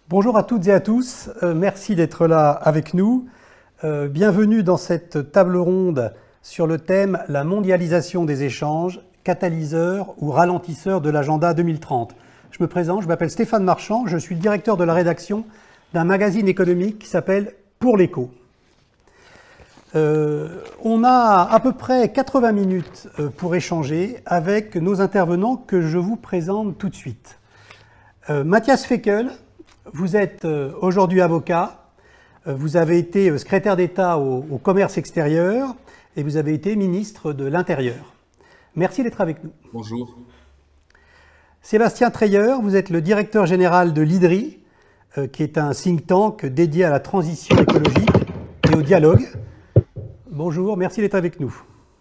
Bonjour à toutes et à tous, merci d'être là avec nous. Bienvenue dans cette table ronde sur le thème « La mondialisation des échanges, catalyseur ou ralentisseur de l'agenda 2030 ». Je me présente, je m'appelle Stéphane Marchand, je suis le directeur de la rédaction d'un magazine économique qui s'appelle Pour l'écho. On a à peu près 80 minutes pour échanger avec nos intervenants que je vous présente tout de suite. Matthias Fekl, vous êtes aujourd'hui avocat, vous avez été secrétaire d'État au commerce extérieur et vous avez été ministre de l'Intérieur. Merci d'être avec nous. Bonjour. Sébastien Treyer, vous êtes le directeur général de l'IDRI, qui est un think tank dédié à la transition écologique et au dialogue. Bonjour, merci d'être avec nous.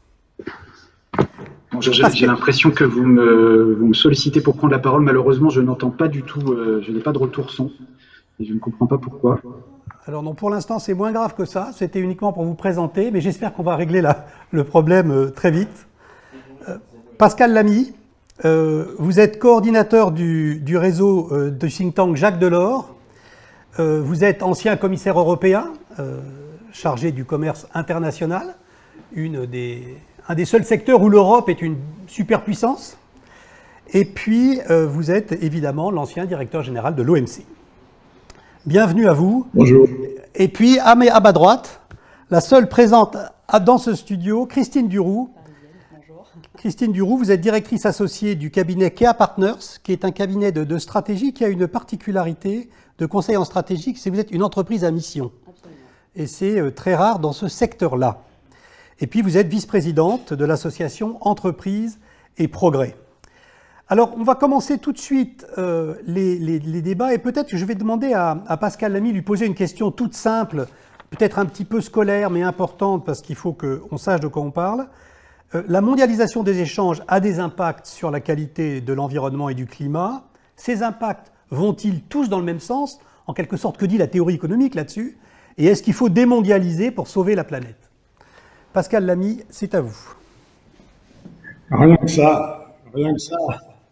J'ai l'impression que vous me sollicitez pour prendre la parole. Malheureusement, je n'entends pas du tout, je n'ai pas de retour son et je ne comprends pas pourquoi. Alors non, pour l'instant, c'est moins grave que ça. C'était uniquement pour vous présenter, mais j'espère qu'on va régler le problème très vite. Pascal Lamy, vous êtes coordinateur du réseau de think tank Jacques Delors. Vous êtes ancien commissaire européen, chargé du commerce international, un des seuls secteurs où l'Europe est une superpuissance. Et puis, vous êtes évidemment l'ancien directeur général de l'OMC. Bienvenue à vous. Bonjour. Et puis, à ma droite, la seule présente dans ce studio, Christine Duroux. Bonjour. Christine Duroux, vous êtes directrice associée du cabinet Kea Partners, qui est un cabinet de stratégie qui a une particularité de conseil en stratégie, c'est que vous êtes une entreprise à mission. Absolument. Et c'est très rare dans ce secteur-là. Et puis, vous êtes vice-présidente de l'association Entreprises et Progrès. Alors, on va commencer tout de suite les débats et peut-être que je vais demander à Pascal Lamy de lui poser une question toute simple, peut-être un petit peu scolaire, mais importante parce qu'il faut qu'on sache de quoi on parle. La mondialisation des échanges a des impacts sur la qualité de l'environnement et du climat. Ces impacts vont-ils tous dans le même sens? En quelque sorte, que dit la théorie économique là-dessus? Et est-ce qu'il faut démondialiser pour sauver la planète? Pascal Lamy, c'est à vous. Rien que ça, rien que ça.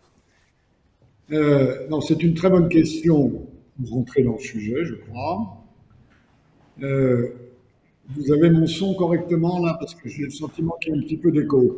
Non, c'est une très bonne question pour rentrer dans le sujet, je crois. Vous avez mon son correctement là, parce que j'ai le sentiment qu'il y a un petit peu d'écho.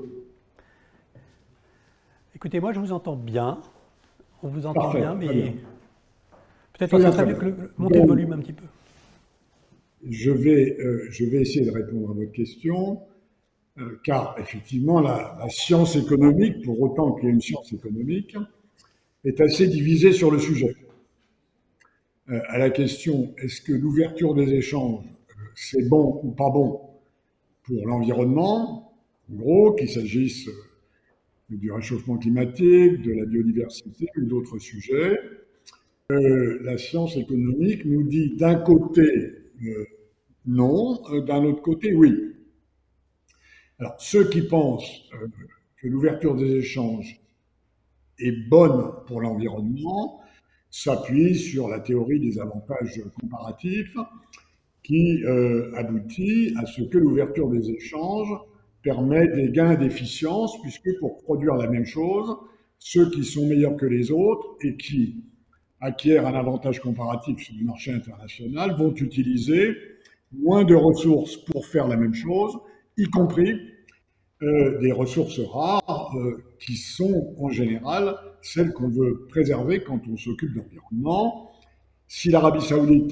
Écoutez, moi je vous entends bien. On vous entend Parfait, bien, mais peut-être que que ça serait mieux que monter le volume un petit peu. Je vais essayer de répondre à votre question, car effectivement, la science économique, pour autant qu'il y ait une science économique, est assez divisée sur le sujet. À la question, est-ce que l'ouverture des échanges, c'est bon ou pas bon pour l'environnement, en gros, qu'il s'agisse du réchauffement climatique, de la biodiversité ou d'autres sujets, la science économique nous dit d'un côté non, d'un autre côté oui. Alors ceux qui pensent que l'ouverture des échanges est bonne pour l'environnement s'appuient sur la théorie des avantages comparatifs qui aboutit à ce que l'ouverture des échanges permet des gains d'efficience, puisque pour produire la même chose, ceux qui sont meilleurs que les autres et qui acquièrent un avantage comparatif sur le marché international vont utiliser moins de ressources pour faire la même chose, y compris des ressources rares qui sont en général celles qu'on veut préserver quand on s'occupe de l'environnement. Si l'Arabie Saoudite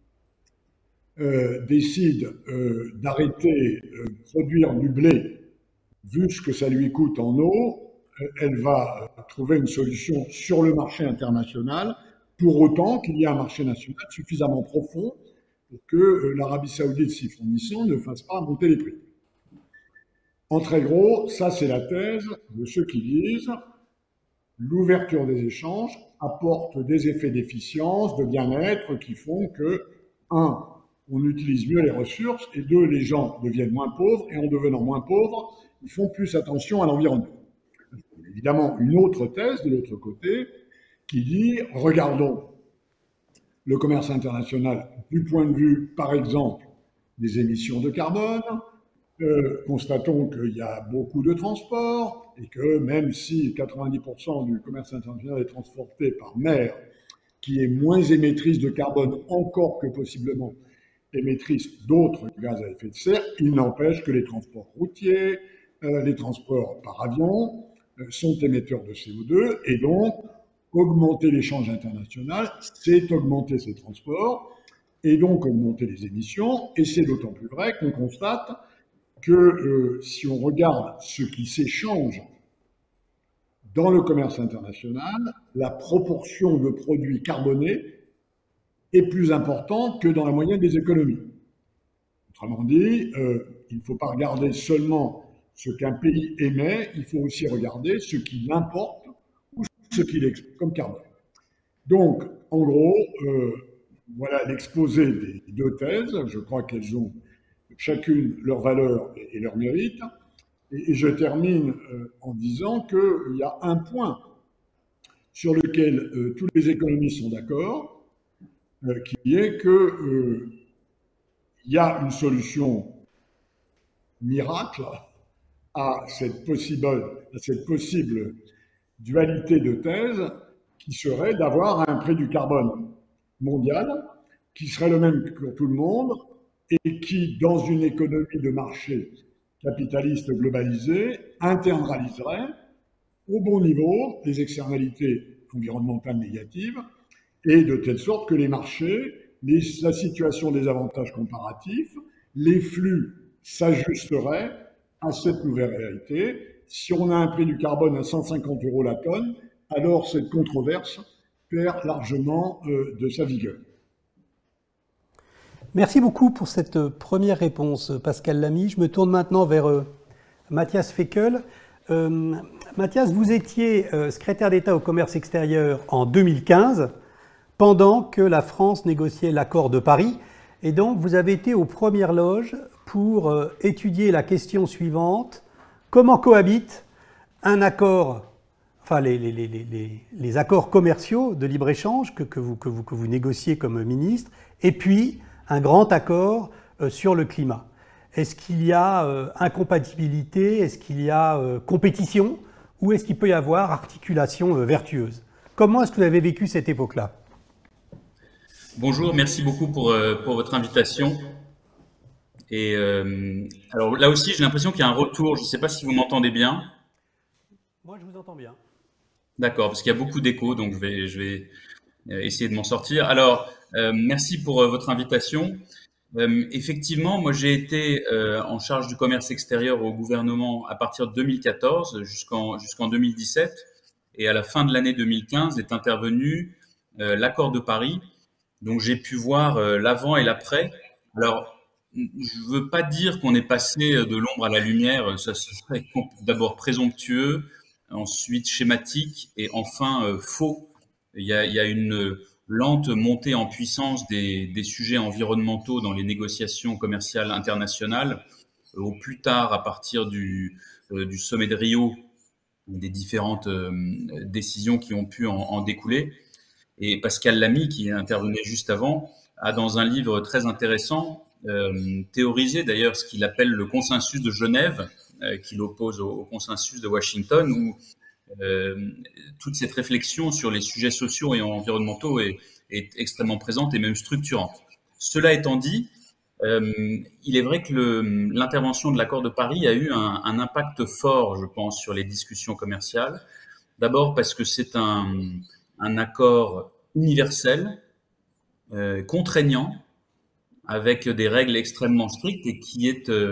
décide d'arrêter de produire du blé, vu ce que ça lui coûte en eau, elle va trouver une solution sur le marché international, pour autant qu'il y ait un marché national suffisamment profond pour que l'Arabie Saoudite, s'y fournissant, ne fasse pas monter les prix. En très gros, ça c'est la thèse de ceux qui disent l'ouverture des échanges apporte des effets d'efficience, de bien-être qui font que, un, on utilise mieux les ressources, et deux, les gens deviennent moins pauvres, et en devenant moins pauvres, ils font plus attention à l'environnement. Évidemment, une autre thèse de l'autre côté qui dit, regardons le commerce international du point de vue, par exemple, des émissions de carbone, constatons qu'il y a beaucoup de transports et que même si 90% du commerce international est transporté par mer, qui est moins émettrice de carbone encore que possiblement émettrice d'autres gaz à effet de serre. Il n'empêche que les transports routiers, les transports par avion sont émetteurs de CO2 et donc augmenter l'échange international, c'est augmenter ces transports et donc augmenter les émissions. Et c'est d'autant plus vrai qu'on constate que si on regarde ce qui s'échange dans le commerce international, la proportion de produits carbonés est plus importante que dans la moyenne des économies. Autrement dit, il ne faut pas regarder seulement ce qu'un pays émet, il faut aussi regarder ce qu'il importe ou ce qu'il exporte comme carbone. Donc, en gros, voilà l'exposé des deux thèses. Je crois qu'elles ont chacune leur valeur et leur mérite. Et je termine en disant qu'il y a un point sur lequel tous les économistes sont d'accord, qui est qu'il y a une solution miracle à cette possible dualité de thèse qui serait d'avoir un prix du carbone mondial qui serait le même pour tout le monde et qui, dans une économie de marché capitaliste globalisée, internaliserait au bon niveau les externalités environnementales négatives et de telle sorte que les marchés, la situation des avantages comparatifs, les flux s'ajusteraient à cette nouvelle réalité. Si on a un prix du carbone à 150 € la tonne, alors cette controverse perd largement de sa vigueur. Merci beaucoup pour cette première réponse, Pascal Lamy. Je me tourne maintenant vers Matthias Fekl. Matthias, vous étiez secrétaire d'État au commerce extérieur en 2015, pendant que la France négociait l'accord de Paris. Et donc, vous avez été aux premières loges pour étudier la question suivante. Comment cohabitent un accord, enfin les accords commerciaux de libre-échange que vous négociez comme ministre, et puis un grand accord sur le climat? Est-ce qu'il y a incompatibilité? Est-ce qu'il y a compétition? Ou est-ce qu'il peut y avoir articulation vertueuse? Comment est-ce que vous avez vécu cette époque-là? Bonjour, merci beaucoup pour votre invitation. Et alors là aussi, j'ai l'impression qu'il y a un retour. Je ne sais pas si vous m'entendez bien. Moi, je vous entends bien. D'accord, parce qu'il y a beaucoup d'écho, donc je vais essayer de m'en sortir. Alors, merci pour votre invitation. Effectivement, moi j'ai été en charge du commerce extérieur au gouvernement à partir de 2014 jusqu'en 2017. Et à la fin de l'année 2015 est intervenu l'accord de Paris. Donc j'ai pu voir l'avant et l'après. Alors, je veux pas dire qu'on est passé de l'ombre à la lumière, ça serait d'abord présomptueux, ensuite schématique et enfin faux. Il y a une lente montée en puissance des sujets environnementaux dans les négociations commerciales internationales, au plus tard à partir du sommet de Rio, des différentes décisions qui ont pu en découler. Et Pascal Lamy, qui intervenait juste avant, a dans un livre très intéressant théorisé d'ailleurs ce qu'il appelle le consensus de Genève, qu'il oppose au consensus de Washington, où toute cette réflexion sur les sujets sociaux et environnementaux est extrêmement présente et même structurante. Cela étant dit, il est vrai que l'intervention de l'accord de Paris a eu un impact fort, je pense, sur les discussions commerciales. D'abord parce que c'est un accord universel, contraignant, avec des règles extrêmement strictes et qui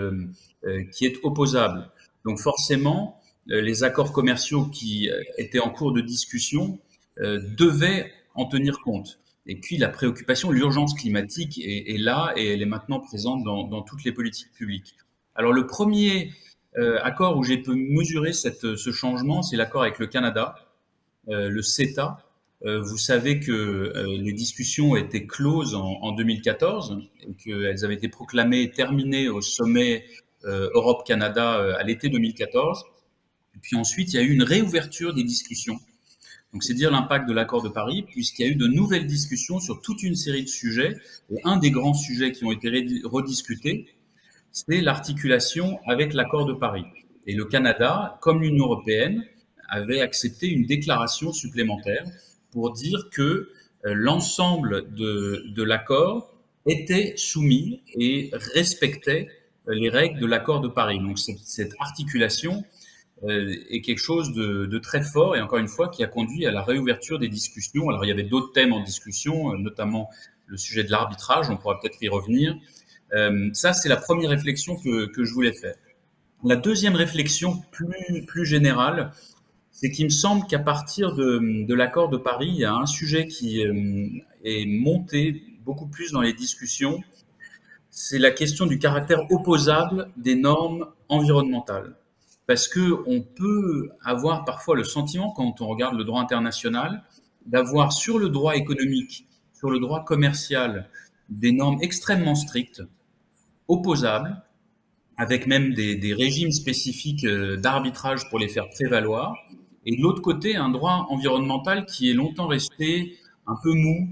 est opposable. Donc forcément, les accords commerciaux qui étaient en cours de discussion devaient en tenir compte. Et puis la préoccupation, l'urgence climatique est là et elle est maintenant présente dans toutes les politiques publiques. Alors le premier accord où j'ai pu mesurer ce changement, c'est l'accord avec le Canada, le CETA. Vous savez que les discussions étaient closes en 2014 et qu'elles avaient été proclamées terminées au sommet Europe-Canada à l'été 2014. Et puis ensuite, il y a eu une réouverture des discussions. Donc, c'est dire l'impact de l'accord de Paris, puisqu'il y a eu de nouvelles discussions sur toute une série de sujets. Et un des grands sujets qui ont été rediscutés, c'est l'articulation avec l'accord de Paris. Et le Canada, comme l'Union européenne, avait accepté une déclaration supplémentaire pour dire que l'ensemble de l'accord était soumis et respectait les règles de l'accord de Paris. Donc cette articulation est quelque chose de très fort et encore une fois qui a conduit à la réouverture des discussions. Alors il y avait d'autres thèmes en discussion, notamment le sujet de l'arbitrage, on pourra peut-être y revenir. Ça, c'est la première réflexion que je voulais faire. La deuxième réflexion plus générale, c'est qu'il me semble qu'à partir de l'accord de Paris, il y a un sujet qui est monté beaucoup plus dans les discussions, c'est la question du caractère opposable des normes environnementales. Parce que on peut avoir parfois le sentiment, quand on regarde le droit international, d'avoir sur le droit économique, sur le droit commercial, des normes extrêmement strictes, opposables, avec même des régimes spécifiques d'arbitrage pour les faire prévaloir, et de l'autre côté, un droit environnemental qui est longtemps resté un peu mou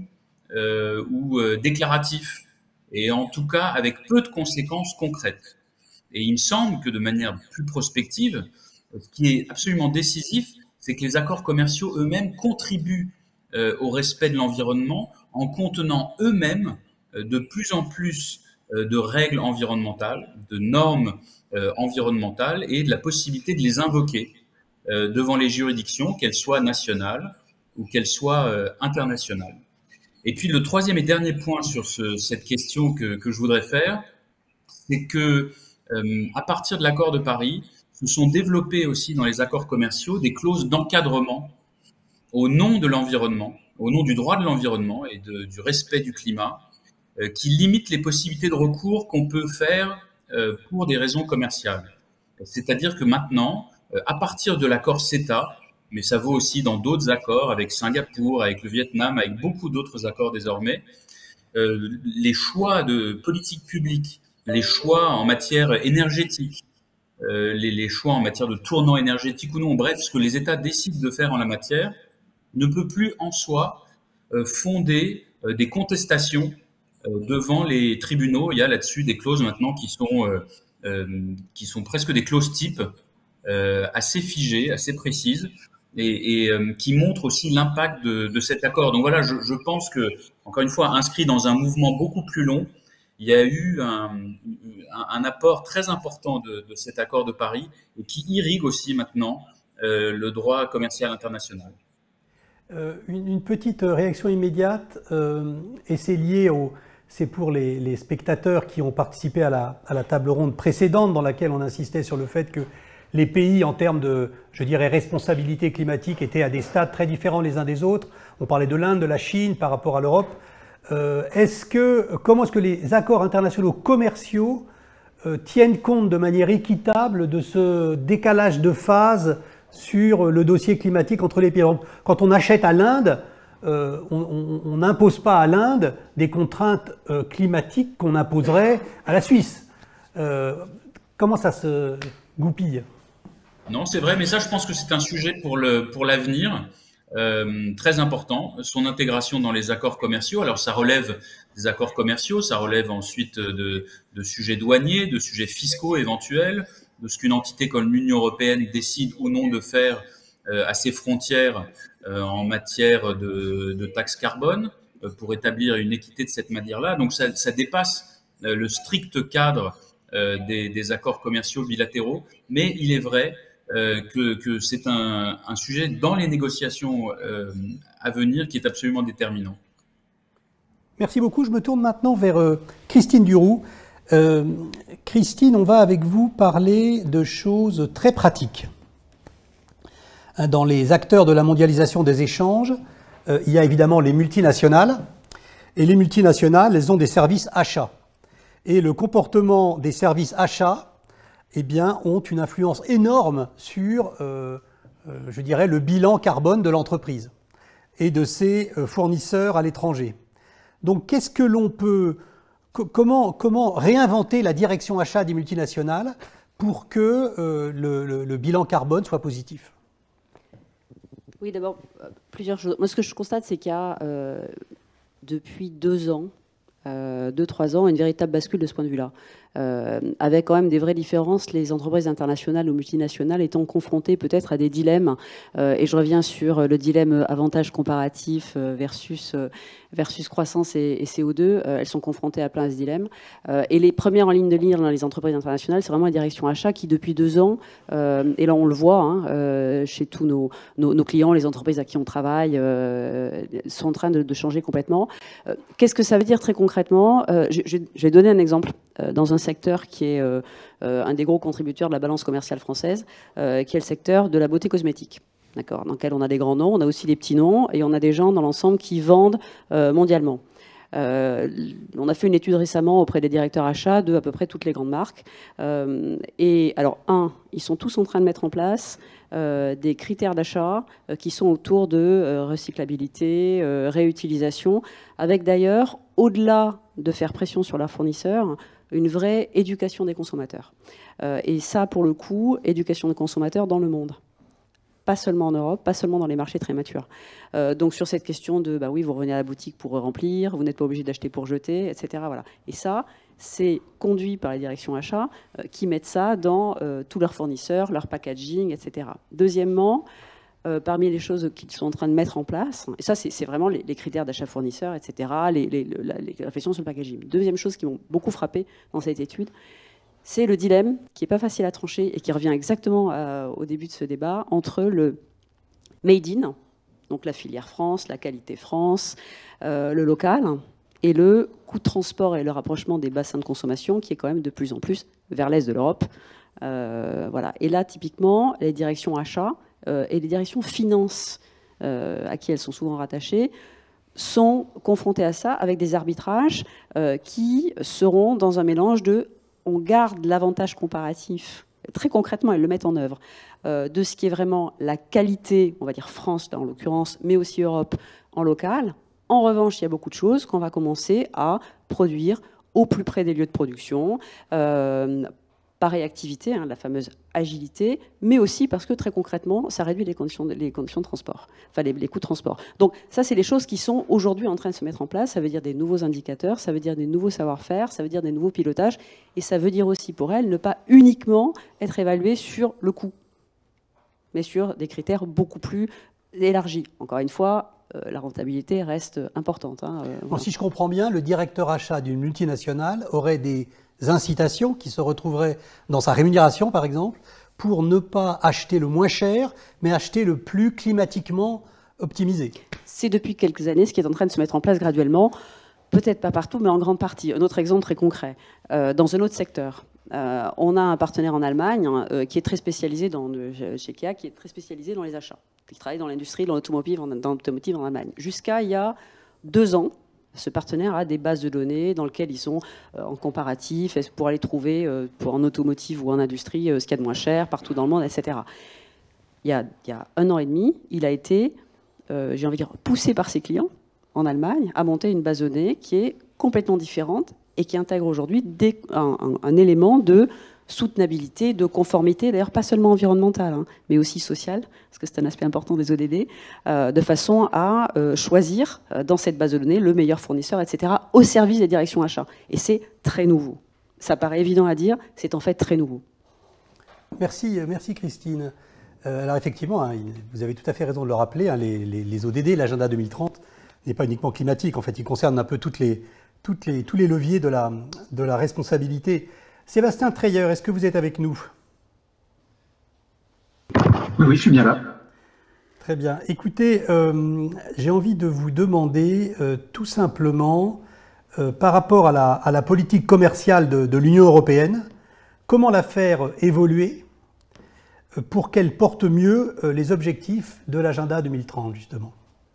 ou déclaratif, et en tout cas avec peu de conséquences concrètes. Et il me semble que de manière plus prospective, ce qui est absolument décisif, c'est que les accords commerciaux eux-mêmes contribuent au respect de l'environnement en contenant eux-mêmes de plus en plus de règles environnementales, de normes environnementales et de la possibilité de les invoquer devant les juridictions, qu'elles soient nationales ou qu'elles soient internationales. Et puis le troisième et dernier point sur cette question que je voudrais faire, c'est que à partir de l'accord de Paris, se sont développées aussi dans les accords commerciaux des clauses d'encadrement au nom de l'environnement, au nom du droit de l'environnement et du respect du climat, qui limitent les possibilités de recours qu'on peut faire pour des raisons commerciales. C'est-à-dire que maintenant, à partir de l'accord CETA, mais ça vaut aussi dans d'autres accords avec Singapour, avec le Vietnam, avec beaucoup d'autres accords désormais, les choix de politique publique, les choix en matière énergétique, les choix en matière de tournant énergétique ou non, bref, ce que les États décident de faire en la matière, ne peut plus en soi fonder des contestations devant les tribunaux. Il y a là-dessus des clauses maintenant qui sont presque des clauses types, assez figées, assez précises, et qui montrent aussi l'impact de cet accord. Donc voilà, je pense que, encore une fois, inscrit dans un mouvement beaucoup plus long, il y a eu un apport très important de cet accord de Paris et qui irrigue aussi maintenant le droit commercial international. Une petite réaction immédiate, et c'est lié c'est pour les spectateurs qui ont participé à la table ronde précédente dans laquelle on insistait sur le fait que les pays, en termes de, je dirais, responsabilité climatique, étaient à des stades très différents les uns des autres. On parlait de l'Inde, de la Chine par rapport à l'Europe. Comment est-ce que les accords internationaux commerciaux tiennent compte de manière équitable de ce décalage de phase sur le dossier climatique entre les pays? Quand on achète à l'Inde, on n'impose pas à l'Inde des contraintes climatiques qu'on imposerait à la Suisse. Comment ça se goupille? Non, c'est vrai, mais ça, je pense que c'est un sujet pour l'avenir très important, son intégration dans les accords commerciaux. Alors, ça relève des accords commerciaux, ça relève ensuite de sujets douaniers, de sujets fiscaux éventuels, de ce qu'une entité comme l'Union européenne décide ou non de faire à ses frontières en matière de taxes carbone pour établir une équité de cette manière-là. Donc, ça dépasse le strict cadre des accords commerciaux bilatéraux, mais il est vrai que c'est un sujet dans les négociations à venir qui est absolument déterminant. Merci beaucoup. Je me tourne maintenant vers Christine Duroux. Christine, on va avec vous parler de choses très pratiques. Dans les acteurs de la mondialisation des échanges, il y a évidemment les multinationales. Et les multinationales, elles ont des services achats. Et le comportement des services achats, eh bien, ont une influence énorme sur, je dirais, le bilan carbone de l'entreprise et de ses fournisseurs à l'étranger. Donc, qu'est-ce que l'on peut, comment réinventer la direction achat des multinationales pour que le bilan carbone soit positif? Oui, d'abord, plusieurs choses. Moi, ce que je constate, c'est qu'il y a, depuis 2 ans, 2-3 ans, une véritable bascule de ce point de vue-là. avec quand même des vraies différences, les entreprises internationales ou multinationales étant confrontées peut-être à des dilemmes. Et je reviens sur le dilemme avantage comparatif versus croissance et CO2. Elles sont confrontées à plein de ce dilemme. Et les premières en ligne de lire dans les entreprises internationales, c'est vraiment la direction achat qui, depuis 2 ans, et là on le voit hein, chez tous nos clients, les entreprises à qui on travaille, sont en train de changer complètement. Qu'est-ce que ça veut dire très concrètement? Je vais donner un exemple dans un secteur qui est un des gros contributeurs de la balance commerciale française, qui est le secteur de la beauté cosmétique. D'accord, dans lequel on a des grands noms, on a aussi des petits noms, et on a des gens dans l'ensemble qui vendent mondialement. On a fait une étude récemment auprès des directeurs achats de à peu près toutes les grandes marques. Et alors, ils sont tous en train de mettre en place des critères d'achat qui sont autour de recyclabilité, réutilisation, avec d'ailleurs, au-delà de faire pression sur leurs fournisseurs, une vraie éducation des consommateurs. Et ça, pour le coup, éducation des consommateurs dans le monde. Pas seulement en Europe, pas seulement dans les marchés très matures. Donc sur cette question de, bah oui, vous revenez à la boutique pour remplir, vous n'êtes pas obligé d'acheter pour jeter, etc. Voilà. Et ça, c'est conduit par les directions achats qui mettent ça dans tous leurs fournisseurs, leur packaging, etc. Deuxièmement, parmi les choses qu'ils sont en train de mettre en place, et ça c'est vraiment les critères d'achat fournisseurs, etc., les réflexions sur le packaging. Deuxième chose qui m'ont beaucoup frappé dans cette étude, c'est le dilemme qui n'est pas facile à trancher et qui revient exactement au début de ce débat entre le made in, donc la filière France, la qualité France, le local, et le coût de transport et le rapprochement des bassins de consommation qui est quand même de plus en plus vers l'est de l'Europe. Voilà. Et là, typiquement, les directions achats et les directions finances à qui elles sont souvent rattachées sont confrontées à ça avec des arbitrages qui seront dans un mélange de on garde l'avantage comparatif, très concrètement, elles le mettent en œuvre, de ce qui est vraiment la qualité, on va dire France là, en l'occurrence, mais aussi Europe en local. En revanche, il y a beaucoup de choses qu'on va commencer à produire au plus près des lieux de production, par réactivité, hein, la fameuse agilité, mais aussi parce que très concrètement, ça réduit les conditions de transport, enfin les coûts de transport. Donc ça, c'est les choses qui sont aujourd'hui en train de se mettre en place. Ça veut dire des nouveaux indicateurs, ça veut dire des nouveaux savoir-faire, ça veut dire des nouveaux pilotages, et ça veut dire aussi pour elles ne pas uniquement être évaluées sur le coût, mais sur des critères beaucoup plus élargis. Encore une fois, la rentabilité reste importante. Hein, bon, voilà. si je comprends bien, le directeur achat d'une multinationale aurait des incitations qui se retrouveraient dans sa rémunération, par exemple, pour ne pas acheter le moins cher, mais acheter le plus climatiquement optimisé. C'est depuis quelques années ce qui est en train de se mettre en place graduellement, peut-être pas partout, mais en grande partie. Un autre exemple très concret, dans un autre secteur. On a un partenaire en Allemagne qui est très spécialisé chez Kia, qui est très spécialisé dans les achats, qui travaille dans l'industrie, dans l'automotive en Allemagne. Jusqu'à il y a 2 ans, ce partenaire a des bases de données dans lesquelles ils sont en comparatif pour aller trouver, en automotive ou en industrie, ce qu'il y a de moins cher partout dans le monde, etc. Il y a 1 an et demi, il a été, j'ai envie de dire, poussé par ses clients en Allemagne à monter une base de données qui est complètement différente et qui intègre aujourd'hui un élément de soutenabilité, de conformité, d'ailleurs pas seulement environnementale, hein, mais aussi sociale, parce que c'est un aspect important des ODD, de façon à choisir dans cette base de données le meilleur fournisseur, etc., au service des directions achats. Et c'est très nouveau. Ça paraît évident à dire, c'est en fait très nouveau. Merci Christine. Alors effectivement, hein, vous avez tout à fait raison de le rappeler, hein, les ODD, l'agenda 2030, n'est pas uniquement climatique, en fait, il concerne un peu tous les leviers de la responsabilité. Sébastien Treyer, est-ce que vous êtes avec nous? Oui, je suis bien là. Très bien. Écoutez, j'ai envie de vous demander tout simplement, par rapport à la politique commerciale de l'Union européenne, comment la faire évoluer pour qu'elle porte mieux les objectifs de l'agenda 2030, justement.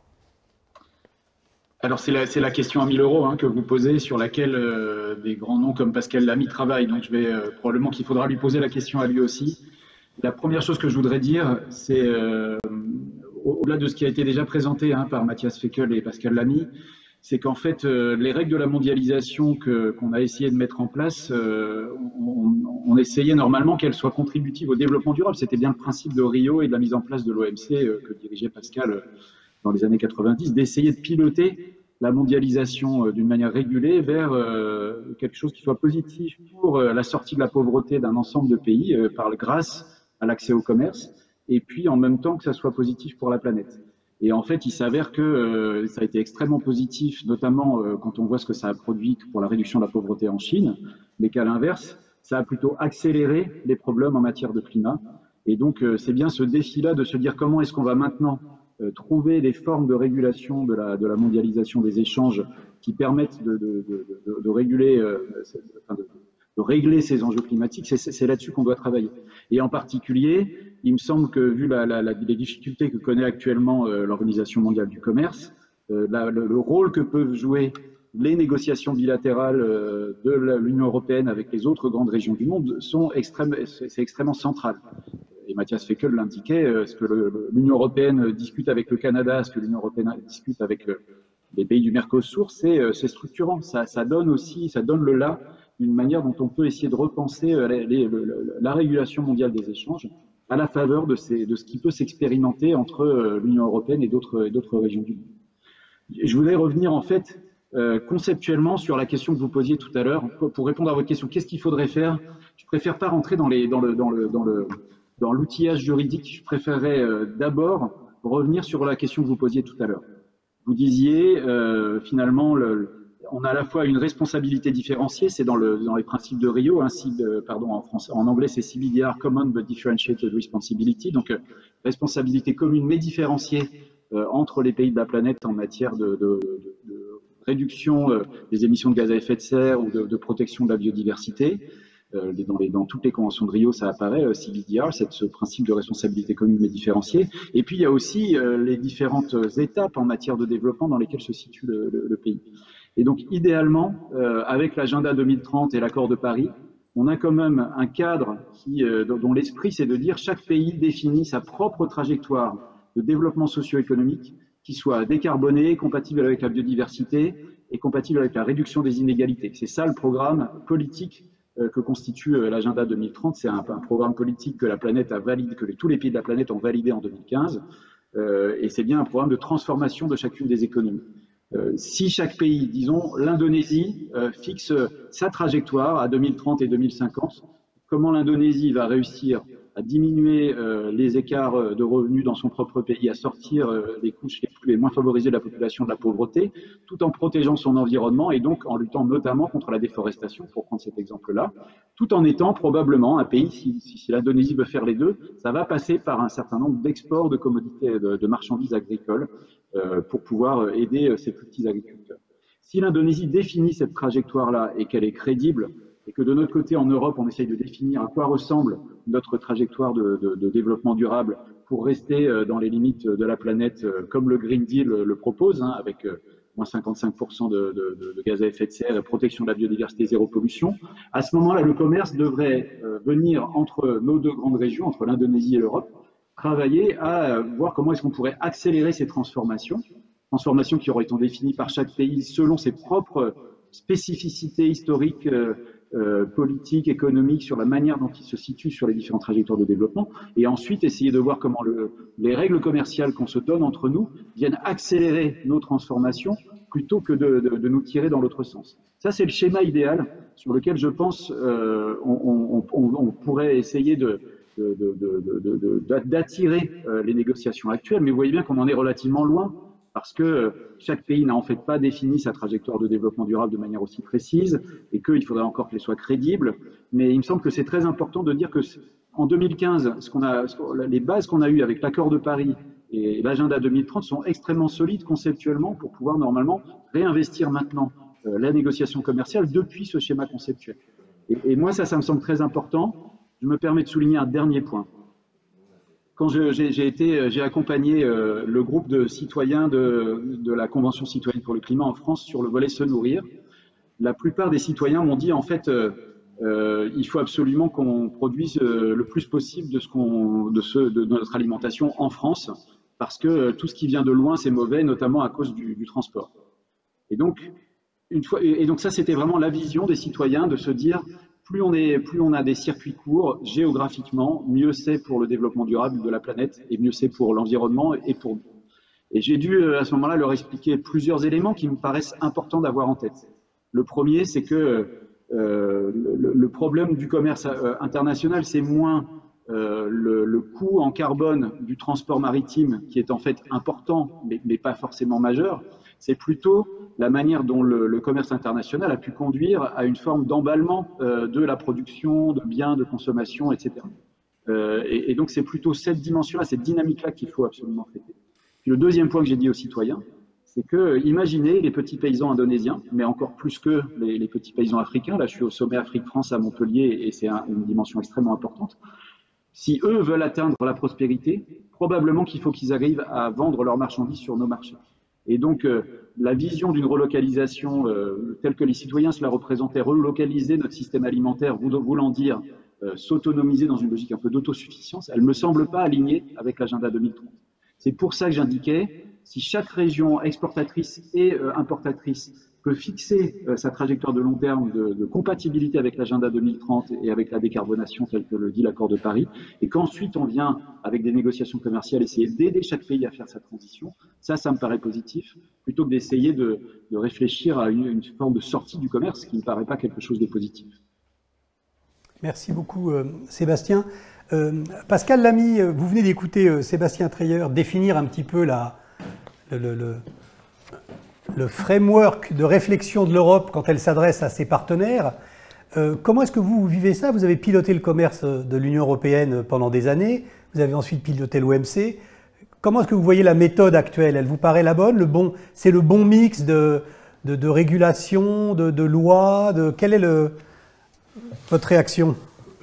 Alors c'est la question à 1 000 € hein, que vous posez, sur laquelle des grands noms comme Pascal Lamy travaillent. Donc je vais probablement qu'il faudra lui poser la question à lui aussi. La première chose que je voudrais dire, c'est au-delà de ce qui a été déjà présenté hein, par Matthias Fekl et Pascal Lamy, c'est qu'en fait les règles de la mondialisation qu'on a essayé de mettre en place, on essayait normalement qu'elles soient contributives au développement durable. C'était bien le principe de Rio et de la mise en place de l'OMC que dirigeait Pascal dans les années 90, d'essayer de piloter la mondialisation d'une manière régulée vers quelque chose qui soit positif pour la sortie de la pauvreté d'un ensemble de pays grâce à l'accès au commerce, et puis en même temps que ça soit positif pour la planète. Et en fait, il s'avère que ça a été extrêmement positif, notamment quand on voit ce que ça a produit pour la réduction de la pauvreté en Chine, mais qu'à l'inverse, ça a plutôt accéléré les problèmes en matière de climat. Et donc, c'est bien ce défi-là de se dire comment est-ce qu'on va maintenant trouver des formes de régulation de la mondialisation des échanges qui permettent de réguler, de régler ces enjeux climatiques. C'est là-dessus qu'on doit travailler. Et en particulier, il me semble que, vu les difficultés que connaît actuellement l'Organisation mondiale du commerce, le rôle que peuvent jouer les négociations bilatérales de l'Union européenne avec les autres grandes régions du monde c'est extrêmement central. Et Mathias Fekl l'indiquait, ce que l'Union européenne discute avec le Canada, ce que l'Union européenne discute avec les pays du Mercosur, c'est structurant. Ça donne le là d'une manière dont on peut essayer de repenser la régulation mondiale des échanges à la faveur de ce qui peut s'expérimenter entre l'Union européenne et d'autres régions du monde. Je voudrais revenir en fait conceptuellement sur la question que vous posiez tout à l'heure. Pour répondre à votre question, qu'est-ce qu'il faudrait faire? Je préfère pas rentrer dans l'outillage juridique. Je préférerais d'abord revenir sur la question que vous posiez tout à l'heure. Vous disiez finalement on a à la fois une responsabilité différenciée, c'est dans les principes de Rio, en anglais c'est CBDR, Common but Differentiated Responsibility, donc responsabilité commune mais différenciée entre les pays de la planète en matière de réduction des émissions de gaz à effet de serre ou de protection de la biodiversité. Dans toutes les conventions de Rio, ça apparaît, CBDR, ce principe de responsabilité commune mais différenciée. Et puis il y a aussi les différentes étapes en matière de développement dans lesquelles se situe le pays. Et donc, idéalement, avec l'agenda 2030 et l'accord de Paris, on a quand même un cadre dont l'esprit, c'est de dire chaque pays définit sa propre trajectoire de développement socio-économique qui soit décarboné, compatible avec la biodiversité et compatible avec la réduction des inégalités. C'est ça le programme politique que constitue l'agenda 2030. C'est un programme politique que la planète a validé, que tous les pays de la planète ont validé en 2015. Et c'est bien un programme de transformation de chacune des économies. Si chaque pays, disons l'Indonésie, fixe sa trajectoire à 2030 et 2050, comment l'Indonésie va réussir à diminuer les écarts de revenus dans son propre pays, à sortir les couches les moins favorisées de la population de la pauvreté, tout en protégeant son environnement et donc en luttant notamment contre la déforestation, pour prendre cet exemple-là, tout en étant probablement un pays, si l'Indonésie veut faire les deux, ça va passer par un certain nombre d'exports de commodités, de marchandises agricoles pour pouvoir aider ces plus petits agriculteurs. Si l'Indonésie définit cette trajectoire-là et qu'elle est crédible, et que de notre côté, en Europe, on essaye de définir à quoi ressemble notre trajectoire de développement durable pour rester dans les limites de la planète, comme le Green Deal le propose, avec moins 55% de gaz à effet de serre et protection de la biodiversité, zéro pollution. À ce moment-là, le commerce devrait venir entre nos deux grandes régions, entre l'Indonésie et l'Europe, travailler à voir comment est-ce qu'on pourrait accélérer ces transformations qui auraient été définies par chaque pays selon ses propres spécificités historiques, politique, économique, sur la manière dont il se situe sur les différentes trajectoires de développement, et ensuite essayer de voir comment les règles commerciales qu'on se donne entre nous viennent accélérer nos transformations plutôt que de nous tirer dans l'autre sens. Ça, c'est le schéma idéal sur lequel je pense on pourrait essayer d'attirer les négociations actuelles, mais vous voyez bien qu'on en est relativement loin, parce que chaque pays n'a en fait pas défini sa trajectoire de développement durable de manière aussi précise et qu'il faudrait encore qu'elle soit crédible. Mais il me semble que c'est très important de dire que en 2015, les bases qu'on a eues avec l'accord de Paris et l'agenda 2030 sont extrêmement solides conceptuellement pour pouvoir normalement réinvestir maintenant la négociation commerciale depuis ce schéma conceptuel. Et moi, ça me semble très important. Je me permets de souligner un dernier point. Quand j'ai accompagné le groupe de citoyens de la Convention citoyenne pour le climat en France sur le volet se nourrir, la plupart des citoyens m'ont dit en fait il faut absolument qu'on produise le plus possible de notre alimentation en France, parce que tout ce qui vient de loin c'est mauvais, notamment à cause du transport. Et donc ça c'était vraiment la vision des citoyens, de se dire plus on a des circuits courts géographiquement, mieux c'est pour le développement durable de la planète et mieux c'est pour l'environnement et pour nous. Et j'ai dû à ce moment-là leur expliquer plusieurs éléments qui me paraissent importants d'avoir en tête. Le premier, c'est que le problème du commerce international, c'est moins le coût en carbone du transport maritime, qui est en fait important, mais pas forcément majeur. C'est plutôt la manière dont le commerce international a pu conduire à une forme d'emballement de la production, de biens, de consommation, etc. Et donc, c'est plutôt cette dimension-là, cette dynamique-là qu'il faut absolument traiter. Puis le deuxième point que j'ai dit aux citoyens, c'est que imaginez les petits paysans indonésiens, mais encore plus que les petits paysans africains. Là, je suis au sommet Afrique-France à Montpellier et c'est une dimension extrêmement importante. Si eux veulent atteindre la prospérité, probablement qu'il faut qu'ils arrivent à vendre leurs marchandises sur nos marchés. Et donc, la vision d'une relocalisation telle que les citoyens se la représentaient, relocaliser notre système alimentaire, voulant dire s'autonomiser dans une logique un peu d'autosuffisance, elle ne me semble pas alignée avec l'agenda 2030. C'est pour ça que j'indiquais, si chaque région exportatrice et importatrice peut fixer sa trajectoire de long terme de compatibilité avec l'agenda 2030 et avec la décarbonation telle que le dit l'accord de Paris, et qu'ensuite on vient avec des négociations commerciales essayer d'aider chaque pays à faire sa transition, ça me paraît positif, plutôt que d'essayer de réfléchir à une forme de sortie du commerce, qui ne me paraît pas quelque chose de positif. Merci beaucoup Sébastien. Pascal Lamy, vous venez d'écouter Sébastien Treyer définir un petit peu le framework de réflexion de l'Europe quand elle s'adresse à ses partenaires. Comment est-ce que vous vivez ça? Vous avez piloté le commerce de l'Union européenne pendant des années, vous avez ensuite piloté l'OMC. Comment est-ce que vous voyez la méthode actuelle? Elle vous paraît la bonne? C'est le bon mix de régulation, de loi? Quelle est votre réaction?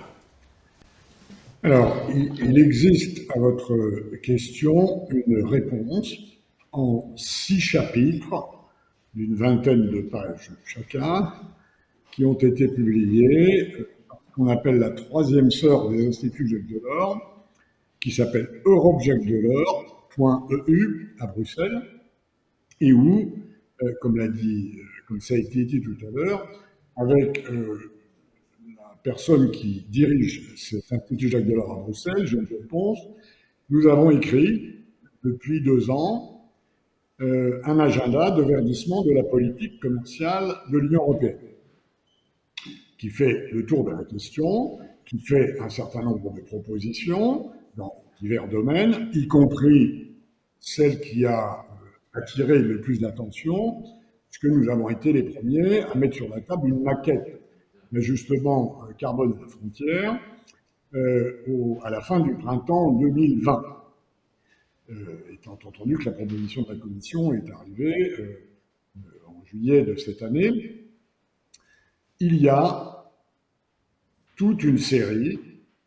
Alors, il existe à votre question une réponse en 6 chapitres d'une vingtaine de pages chacun, qui ont été publiés, qu'on appelle la 3e sœur des instituts Jacques Delors, qui s'appelle europeJacquesDelors.eu à Bruxelles, et où, comme ça a été dit tout à l'heure, avec la personne qui dirige cet institut Jacques Delors à Bruxelles, Geneviève Ponce, nous avons écrit depuis 2 ans un agenda de verdissement de la politique commerciale de l'Union européenne, qui fait le tour de la question, qui fait un certain nombre de propositions dans divers domaines, y compris celle qui a attiré le plus d'attention, puisque nous avons été les premiers à mettre sur la table une maquette d'ajustement carbone à la frontière à la fin du printemps 2020. Étant entendu que la proposition de la Commission est arrivée en juillet de cette année, il y a toute une série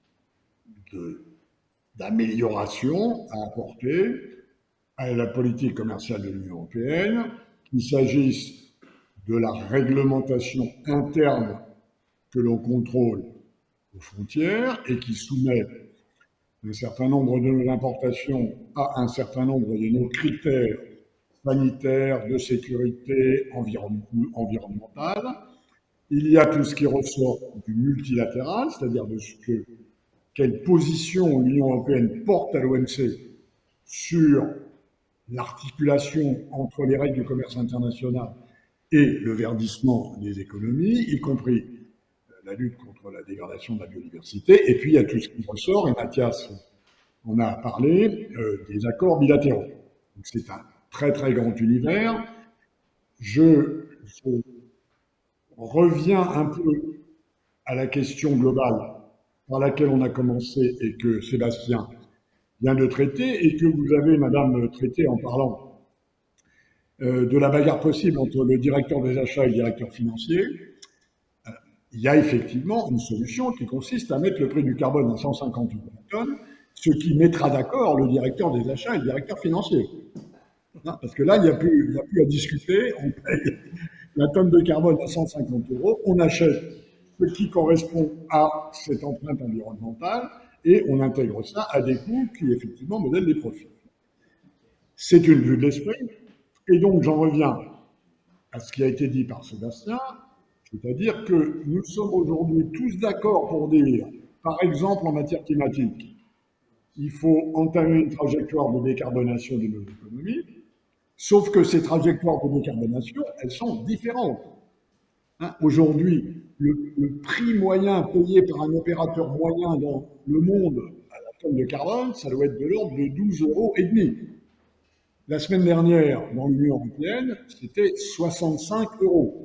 d'améliorations à apporter à la politique commerciale de l'Union européenne, qu'il s'agisse de la réglementation interne que l'on contrôle aux frontières et qui soumet un certain nombre de nos importations à un certain nombre de nos critères sanitaires, de sécurité, environnementale. Il y a tout ce qui ressort du multilatéral, c'est-à-dire de quelle position l'Union européenne porte à l'OMC sur l'articulation entre les règles du commerce international et le verdissement des économies, y compris la lutte contre la dégradation de la biodiversité, et puis il y a tout ce qui ressort, et Mathias en a parlé, des accords bilatéraux. C'est un très très grand univers. Je reviens un peu à la question globale par laquelle on a commencé et que Sébastien vient de traiter, et que vous avez, Madame, traité en parlant de la bagarre possible entre le directeur des achats et le directeur financier. Il y a effectivement une solution qui consiste à mettre le prix du carbone à 150 € la tonne, ce qui mettra d'accord le directeur des achats et le directeur financier. Parce que là, il n'y a plus à discuter, on paye la tonne de carbone à 150 €, on achète ce qui correspond à cette empreinte environnementale et on intègre ça à des coûts qui effectivement modèlent les profits. C'est une vue de l'esprit, et donc j'en reviens à ce qui a été dit par Sébastien. C'est-à-dire que nous sommes aujourd'hui tous d'accord pour dire, par exemple en matière climatique, il faut entamer une trajectoire de décarbonation de nos économies, sauf que ces trajectoires de décarbonation, elles sont différentes. Hein, aujourd'hui, le prix moyen payé par un opérateur moyen dans le monde à la tonne de carbone, ça doit être de l'ordre de 12,5 €. La semaine dernière, dans l'Union européenne, c'était 65 €.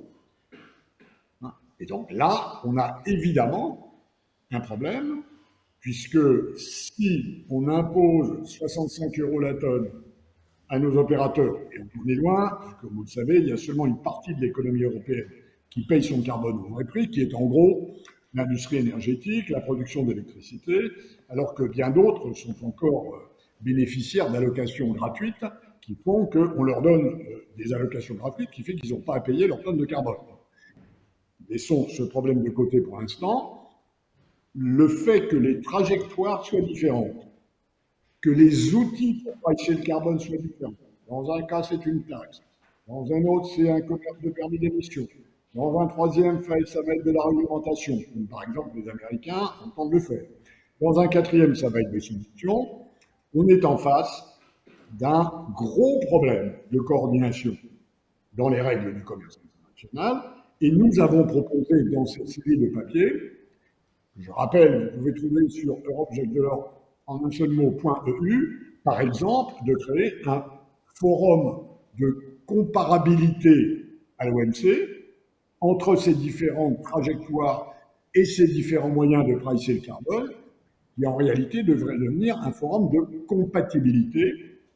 Et donc là, on a évidemment un problème, puisque si on impose 65 € la tonne à nos opérateurs, et on est loin, comme vous le savez, il y a seulement une partie de l'économie européenne qui paye son carbone au vrai prix, qui est en gros l'industrie énergétique, la production d'électricité, alors que bien d'autres sont encore bénéficiaires d'allocations gratuites qui font qu'on leur donne des allocations gratuites qui fait qu'ils n'ont pas à payer leur tonne de carbone. Laissons ce problème de côté pour l'instant. Le fait que les trajectoires soient différentes, que les outils pour pricer le carbone soient différents. Dans un cas, c'est une taxe. Dans un autre, c'est un commerce de permis d'émission. Dans un troisième, ça va être de la réglementation, comme par exemple les Américains entendent le faire. Dans un quatrième, ça va être des sanctions. On est en face d'un gros problème de coordination dans les règles du commerce international. Et nous avons proposé dans cette série de papiers, je rappelle, vous pouvez trouver sur Europe Jacques Delors en un seul mot, .eu, par exemple, de créer un forum de comparabilité à l'OMC entre ces différentes trajectoires et ces différents moyens de pricer le carbone, qui en réalité devrait devenir un forum de compatibilité.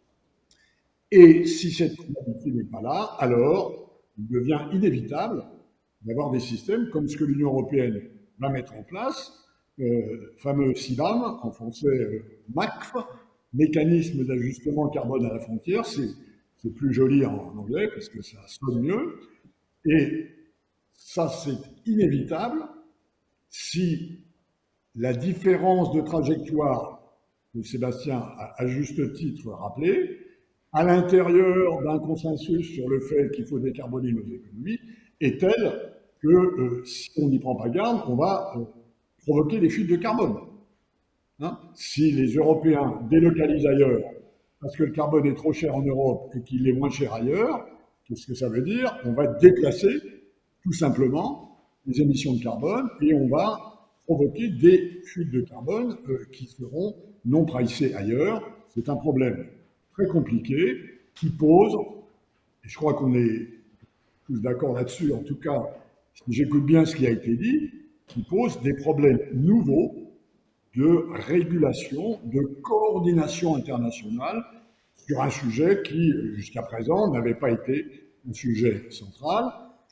Et si cette compatibilité n'est pas là, alors il devient inévitable d'avoir des systèmes comme ce que l'Union européenne va mettre en place, fameux CBAM, en français MACF, mécanisme d'ajustement carbone à la frontière, c'est plus joli en anglais parce que ça sonne mieux, et ça c'est inévitable si la différence de trajectoire que Sébastien a à juste titre rappelé, à l'intérieur d'un consensus sur le fait qu'il faut décarboner nos économies, est telle que si on n'y prend pas garde, on va provoquer des fuites de carbone. Hein, si les Européens délocalisent ailleurs parce que le carbone est trop cher en Europe et qu'il est moins cher ailleurs, qu'est-ce que ça veut dire? On va déplacer tout simplement les émissions de carbone et on va provoquer des fuites de carbone qui seront non pricées ailleurs. C'est un problème très compliqué qui pose, et je crois qu'on est tous d'accord là-dessus, en tout cas, si j'écoute bien ce qui a été dit, qui pose des problèmes nouveaux de régulation, de coordination internationale sur un sujet qui, jusqu'à présent, n'avait pas été un sujet central.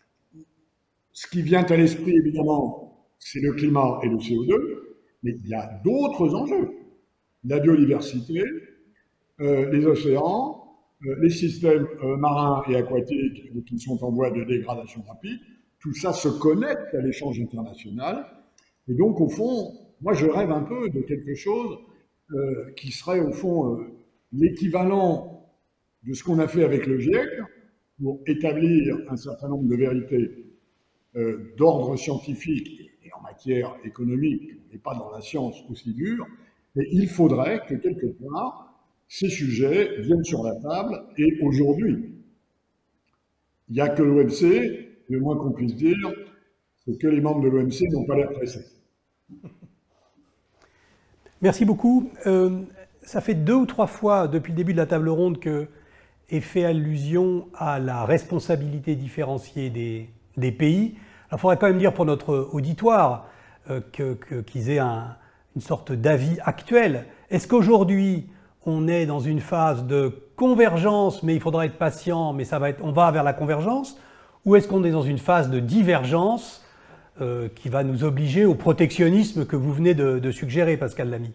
Ce qui vient à l'esprit, évidemment, c'est le climat et le CO2, mais il y a d'autres enjeux. La biodiversité, les océans, les systèmes marins et aquatiques qui sont en voie de dégradation rapide, tout ça se connecte à l'échange international. Et donc, au fond, moi, je rêve un peu de quelque chose qui serait, au fond, l'équivalent de ce qu'on a fait avec le GIEC pour établir un certain nombre de vérités d'ordre scientifique et en matière économique, on n'est pas dans la science aussi dure, mais il faudrait que, quelque part, ces sujets viennent sur la table. Et aujourd'hui, il n'y a que l'OMC, le moins qu'on puisse dire, c'est que les membres de l'OMC n'ont pas l'air pressés. Merci beaucoup. Ça fait 2 ou 3 fois depuis le début de la table ronde que est fait allusion à la responsabilité différenciée des pays. Il faudrait quand même dire pour notre auditoire qu'ils aient une sorte d'avis actuel. Est-ce qu'aujourd'hui, on est dans une phase de convergence, mais il faudra être patient, mais on va vers la convergence, ou est-ce qu'on est dans une phase de divergence qui va nous obliger au protectionnisme que vous venez de suggérer, Pascal Lamy?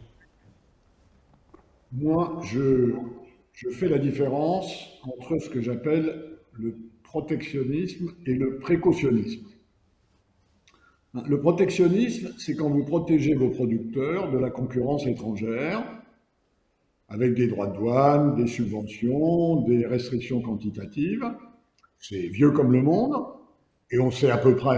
Moi, je fais la différence entre ce que j'appelle le protectionnisme et le précautionnisme. Le protectionnisme, c'est quand vous protégez vos producteurs de la concurrence étrangère, avec des droits de douane, des subventions, des restrictions quantitatives. C'est vieux comme le monde, et on sait à peu près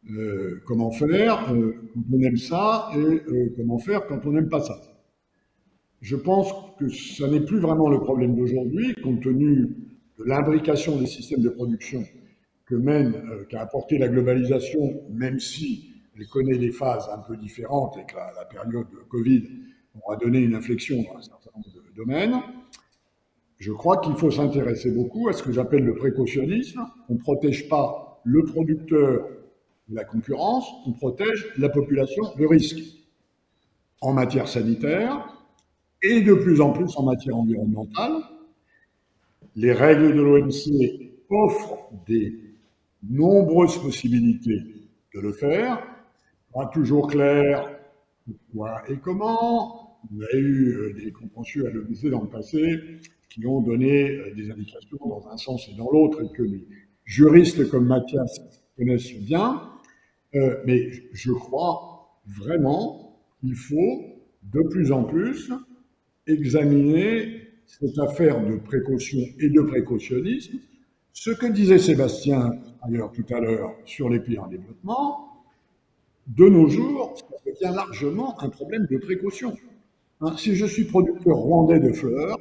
comment faire quand on aime ça, et comment faire quand on n'aime pas ça. Je pense que ça n'est plus vraiment le problème d'aujourd'hui, compte tenu de l'imbrication des systèmes de production qu'a apporté la globalisation, même si elle connaît des phases un peu différentes et que la période de Covid aura donné une inflexion dans un certain nombre de domaines. Je crois qu'il faut s'intéresser beaucoup à ce que j'appelle le précautionnisme. On ne protège pas le producteur de la concurrence, on protège la population de risques en matière sanitaire et de plus en plus en matière environnementale. Les règles de l'OMC offrent des nombreuses possibilités de le faire. Pas toujours clair pourquoi et comment. On a eu des contentieux à l'OMC dans le passé qui ont donné des indications dans un sens et dans l'autre et que les juristes comme Mathias connaissent bien. Mais je crois vraiment qu'il faut de plus en plus examiner cette affaire de précaution et de précautionnisme. Ce que disait Sébastien d'ailleurs tout à l'heure sur les pays en développement, de nos jours, ça devient largement un problème de précaution. Si je suis producteur rwandais de fleurs,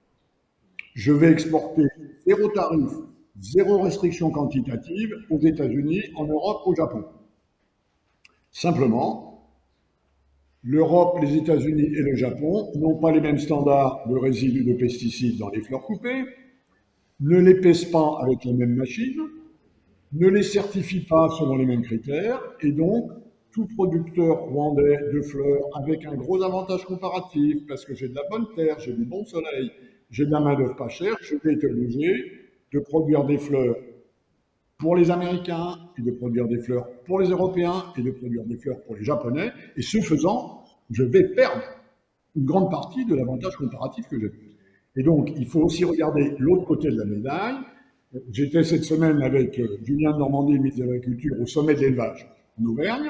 je vais exporter 0 tarif, 0 restriction quantitative aux États-Unis, en Europe, au Japon. Simplement, l'Europe, les États-Unis et le Japon n'ont pas les mêmes standards de résidus de pesticides dans les fleurs coupées, ne les pèsent pas avec les mêmes machines, ne les certifient pas selon les mêmes critères, et donc tout producteur rwandais de fleurs avec un gros avantage comparatif, parce que j'ai de la bonne terre, j'ai du bon soleil, j'ai de la main-d'œuvre pas chère, je vais être obligé de produire des fleurs pour les Américains, et de produire des fleurs pour les Européens, et de produire des fleurs pour les Japonais, et ce faisant, je vais perdre une grande partie de l'avantage comparatif que j'ai. Et donc, il faut aussi regarder l'autre côté de la médaille. J'étais cette semaine avec Julien de Normandie, ministre de l'Agriculture, au sommet de l'élevage en Auvergne,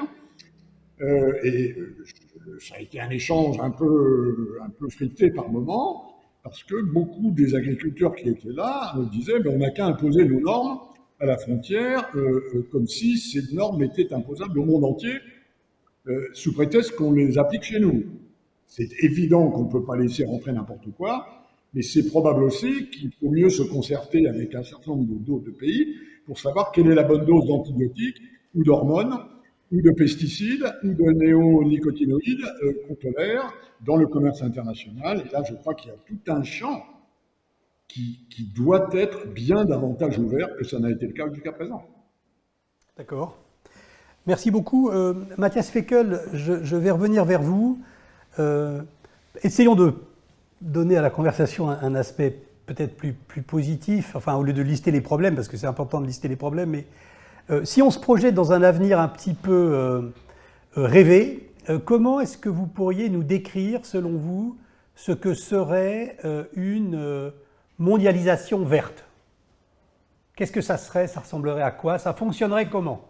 ça a été un échange un peu frité par moment, parce que beaucoup des agriculteurs qui étaient là me disaient on n'a qu'à imposer nos normes à la frontière, comme si ces normes étaient imposables au monde entier, sous prétexte qu'on les applique chez nous. C'est évident qu'on ne peut pas laisser rentrer n'importe quoi, mais c'est probable aussi qu'il faut mieux se concerter avec un certain nombre d'autres pays pour savoir quelle est la bonne dose d'antibiotiques ou d'hormones ou de pesticides ou de néonicotinoïdes qu'on tolère dans le commerce international. Et là, je crois qu'il y a tout un champ qui doit être bien davantage ouvert que ça n'a été le cas jusqu'à présent. D'accord. Merci beaucoup. Mathias Fekl, je vais revenir vers vous. Essayons de donner à la conversation un aspect peut-être plus positif, enfin au lieu de lister les problèmes, parce que c'est important de lister les problèmes, mais si on se projette dans un avenir un petit peu rêvé, comment est-ce que vous pourriez nous décrire, selon vous, ce que serait une mondialisation verte? Qu'est-ce que ça serait? Ça ressemblerait à quoi? Ça fonctionnerait comment?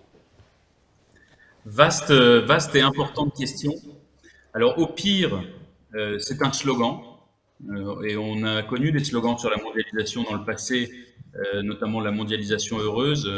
Vaste et importante question. Alors au pire, c'est un slogan, et on a connu des slogans sur la mondialisation dans le passé, notamment la mondialisation heureuse.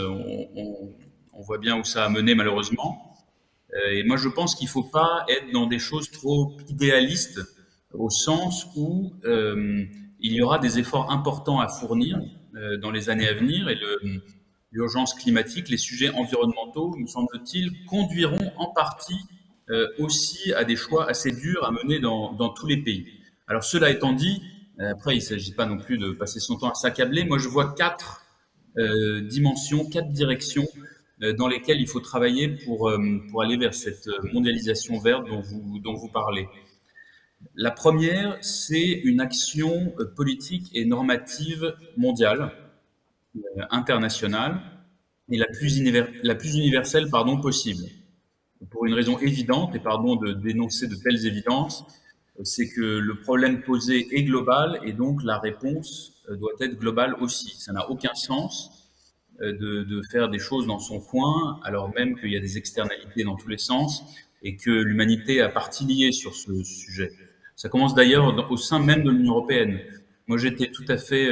On voit bien où ça a mené malheureusement. Et moi je pense qu'il ne faut pas être dans des choses trop idéalistes, au sens où il y aura des efforts importants à fournir dans les années à venir, et l'urgence climatique, les sujets environnementaux, me semble-t-il, conduiront en partie aussi à des choix assez durs à mener dans tous les pays. Alors cela étant dit, après il ne s'agit pas non plus de passer son temps à s'accabler. Moi je vois 4 dimensions, 4 directions dans lesquelles il faut travailler pour aller vers cette mondialisation verte dont vous parlez. La première, c'est une action politique et normative mondiale, internationale, et la plus universelle possible. Pour une raison évidente, et pardon de dénoncer de telles évidences, c'est que le problème posé est global et donc la réponse doit être globale aussi. Ça n'a aucun sens de faire des choses dans son coin, alors même qu'il y a des externalités dans tous les sens et que l'humanité a partie liée sur ce sujet. Ça commence d'ailleurs au sein même de l'Union européenne. Moi, j'étais tout à fait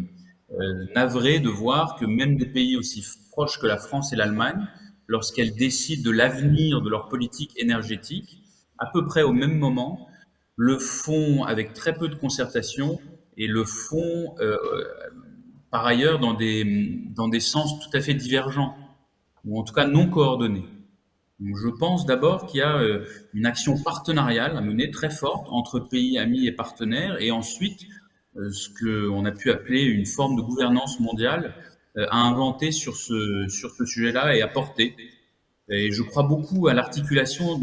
navré de voir que même des pays aussi proches que la France et l'Allemagne, lorsqu'elles décident de l'avenir de leur politique énergétique, à peu près au même moment, le font avec très peu de concertation et le font par ailleurs dans des sens tout à fait divergents, ou en tout cas non coordonnés. Donc, je pense d'abord qu'il y a une action partenariale à mener très forte entre pays amis et partenaires, et ensuite ce qu'on a pu appeler une forme de gouvernance mondiale à inventer sur ce sujet-là et à porter. Et je crois beaucoup à l'articulation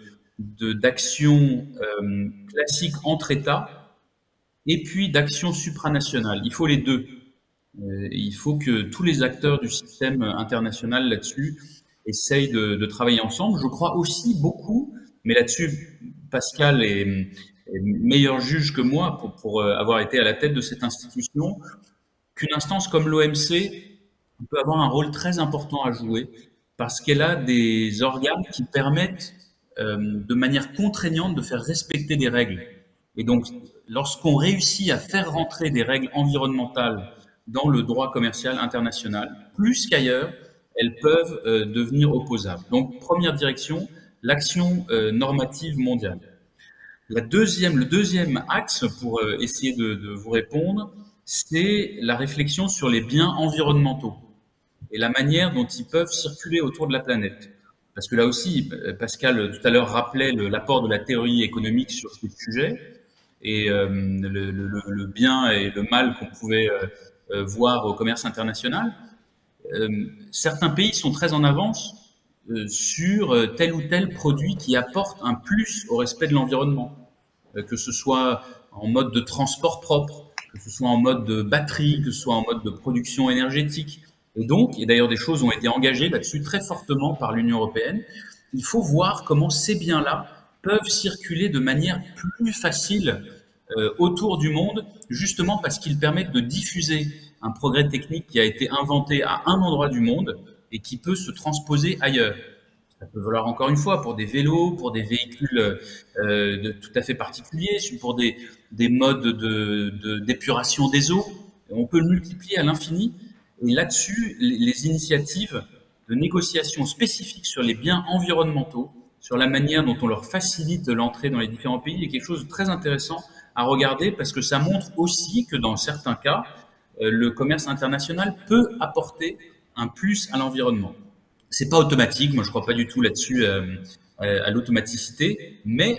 d'actions classiques entre États et puis d'actions supranationales. Il faut les deux. Il faut que tous les acteurs du système international là-dessus essayent de travailler ensemble. Je crois aussi beaucoup, mais là-dessus, Pascal est meilleur juge que moi pour avoir été à la tête de cette institution, qu'une instance comme l'OMC peut avoir un rôle très important à jouer parce qu'elle a des organes qui permettent de manière contraignante de faire respecter des règles. Et donc, lorsqu'on réussit à faire rentrer des règles environnementales dans le droit commercial international, plus qu'ailleurs, elles peuvent devenir opposables. Donc, première direction, l'action normative mondiale. Le deuxième axe, pour essayer de vous répondre, c'est la réflexion sur les biens environnementaux et la manière dont ils peuvent circuler autour de la planète. Parce que là aussi, Pascal tout à l'heure rappelait l'apport de la théorie économique sur ce sujet et le bien et le mal qu'on pouvait voir au commerce international. Certains pays sont très en avance sur tel ou tel produit qui apporte un plus au respect de l'environnement, que ce soit en mode de transport propre, que ce soit en mode de batterie, que ce soit en mode de production énergétique. Et donc, et d'ailleurs des choses ont été engagées là-dessus très fortement par l'Union européenne, il faut voir comment ces biens-là peuvent circuler de manière plus facile autour du monde, justement parce qu'ils permettent de diffuser un progrès technique qui a été inventé à un endroit du monde et qui peut se transposer ailleurs. Ça peut valoir encore une fois pour des vélos, pour des véhicules tout à fait particuliers, pour des modes d'épuration des eaux. On peut le multiplier à l'infini. Et là-dessus, les initiatives de négociation spécifiques sur les biens environnementaux, sur la manière dont on leur facilite l'entrée dans les différents pays, est quelque chose de très intéressant à regarder parce que ça montre aussi que dans certains cas, le commerce international peut apporter un plus à l'environnement. C'est pas automatique, moi je crois pas du tout là-dessus à l'automaticité, mais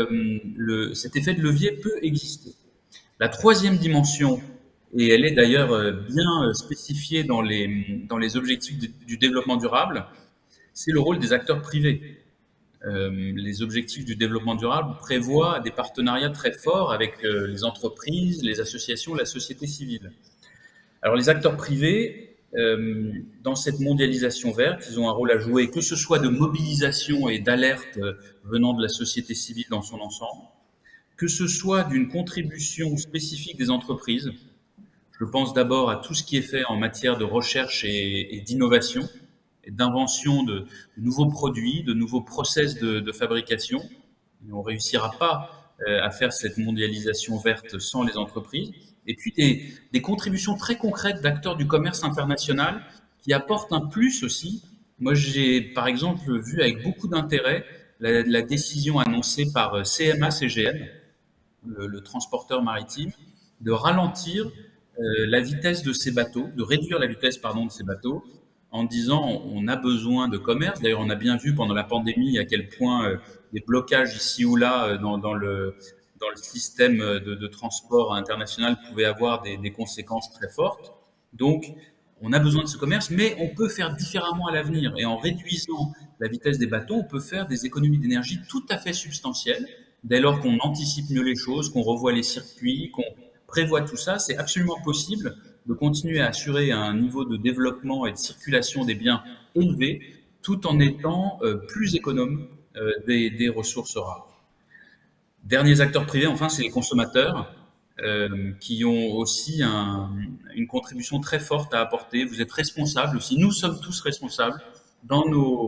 cet effet de levier peut exister. La troisième dimension, et elle est d'ailleurs bien spécifiée dans les objectifs du développement durable, c'est le rôle des acteurs privés. Les objectifs du développement durable prévoient des partenariats très forts avec les entreprises, les associations, la société civile. Alors les acteurs privés, dans cette mondialisation verte, ils ont un rôle à jouer, que ce soit de mobilisation et d'alerte venant de la société civile dans son ensemble, que ce soit d'une contribution spécifique des entreprises. Je pense d'abord à tout ce qui est fait en matière de recherche et d'innovation, et d'invention de nouveaux produits, de nouveaux process de fabrication. Et on ne réussira pas à faire cette mondialisation verte sans les entreprises. Et puis des contributions très concrètes d'acteurs du commerce international qui apportent un plus aussi. Moi, j'ai par exemple vu avec beaucoup d'intérêt la décision annoncée par CMA-CGM, le transporteur maritime, de ralentir la vitesse de ces bateaux, de réduire la vitesse de ces bateaux, en disant on a besoin de commerce. D'ailleurs, on a bien vu pendant la pandémie à quel point des blocages ici ou là dans le système de transport international pouvaient avoir des conséquences très fortes. Donc, on a besoin de ce commerce, mais on peut faire différemment à l'avenir. Et en réduisant la vitesse des bateaux, on peut faire des économies d'énergie tout à fait substantielles. Dès lors qu'on anticipe mieux les choses, qu'on revoit les circuits, qu'on prévoit tout ça, c'est absolument possible de continuer à assurer un niveau de développement et de circulation des biens élevé, tout en étant plus économe des ressources rares. Derniers acteurs privés, enfin, c'est les consommateurs qui ont aussi une contribution très forte à apporter. Vous êtes responsables aussi, nous sommes tous responsables dans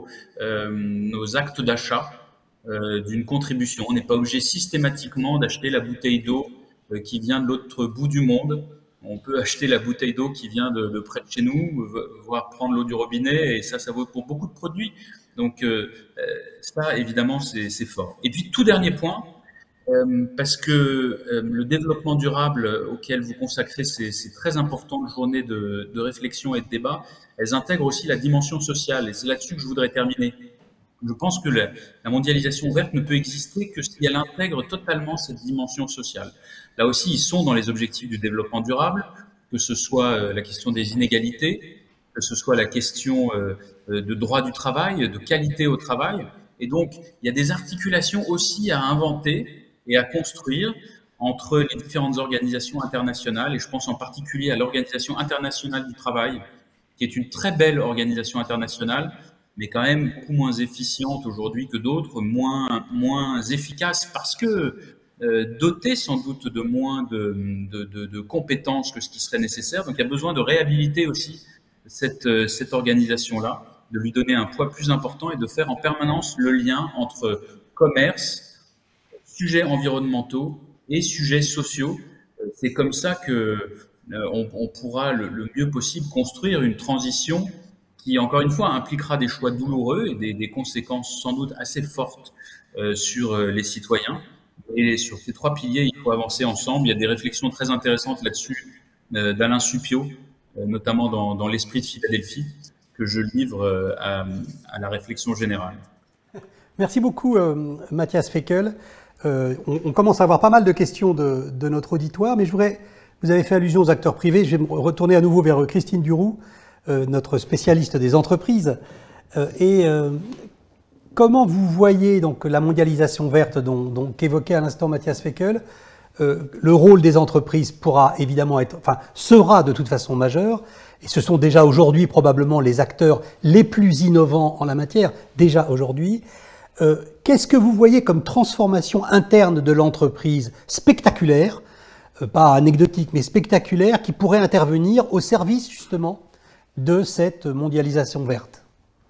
nos actes d'achat d'une contribution. On n'est pas obligé systématiquement d'acheter la bouteille d'eau qui vient de l'autre bout du monde. On peut acheter la bouteille d'eau qui vient de près de chez nous, voire prendre l'eau du robinet, et ça vaut pour beaucoup de produits. Donc ça, évidemment, c'est fort. Et puis, tout dernier point, parce que le développement durable auquel vous consacrez ces très importantes journées de réflexion et de débat, elles intègrent aussi la dimension sociale. Et c'est là-dessus que je voudrais terminer. Je pense que la mondialisation verte ne peut exister que si elle intègre totalement cette dimension sociale. Là aussi, ils sont dans les objectifs du développement durable, que ce soit la question des inégalités, que ce soit la question de droit du travail, de qualité au travail. Et donc, il y a des articulations aussi à inventer et à construire entre les différentes organisations internationales. Et je pense en particulier à l'Organisation internationale du travail, qui est une très belle organisation internationale, mais quand même beaucoup moins efficiente aujourd'hui que d'autres, moins efficace, parce que dotée sans doute de moins de compétences que ce qui serait nécessaire. Donc il y a besoin de réhabiliter aussi cette organisation-là, de lui donner un poids plus important et de faire en permanence le lien entre commerce, sujets environnementaux et sujets sociaux. C'est comme ça que on pourra le mieux possible construire une transition qui, encore une fois, impliquera des choix douloureux et des conséquences sans doute assez fortes sur les citoyens. Et sur ces trois piliers, il faut avancer ensemble. Il y a des réflexions très intéressantes là-dessus d'Alain Supiot, notamment dans l'esprit de Philadelphie, que je livre à la réflexion générale. Merci beaucoup, Matthias Feckel. On commence à avoir pas mal de questions de notre auditoire, mais vous avez fait allusion aux acteurs privés. Je vais me retourner à nouveau vers Christine Duroux, notre spécialiste des entreprises. Comment vous voyez donc la mondialisation verte qu'évoquait à l'instant Matthias Feckel? Le rôle des entreprises pourra évidemment sera de toute façon majeur, et ce sont déjà aujourd'hui probablement les acteurs les plus innovants en la matière, déjà aujourd'hui. Qu'est-ce que vous voyez comme transformation interne de l'entreprise spectaculaire, pas anecdotique, mais spectaculaire, qui pourrait intervenir au service justement de cette mondialisation verte?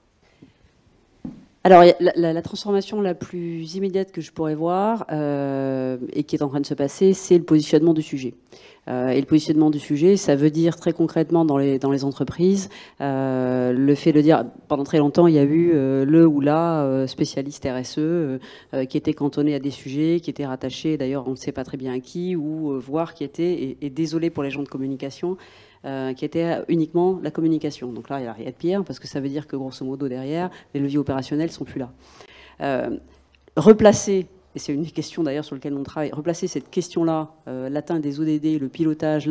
Alors, la transformation la plus immédiate que je pourrais voir et qui est en train de se passer, c'est le positionnement du sujet. Et le positionnement du sujet, ça veut dire très concrètement dans les entreprises, le fait de dire, pendant très longtemps, il y a eu le ou la spécialiste RSE qui était cantonné à des sujets, qui étaient rattachés, d'ailleurs on ne sait pas très bien à qui, ou voire qui était, et désolé pour les gens de communication, qui était uniquement la communication. Donc là, il n'y a rien de pire, parce que ça veut dire que, grosso modo, derrière, les leviers opérationnels ne sont plus là. Replacer, et c'est une des questions d'ailleurs sur lesquelles on travaille, replacer cette question-là, l'atteinte des ODD, le pilotage,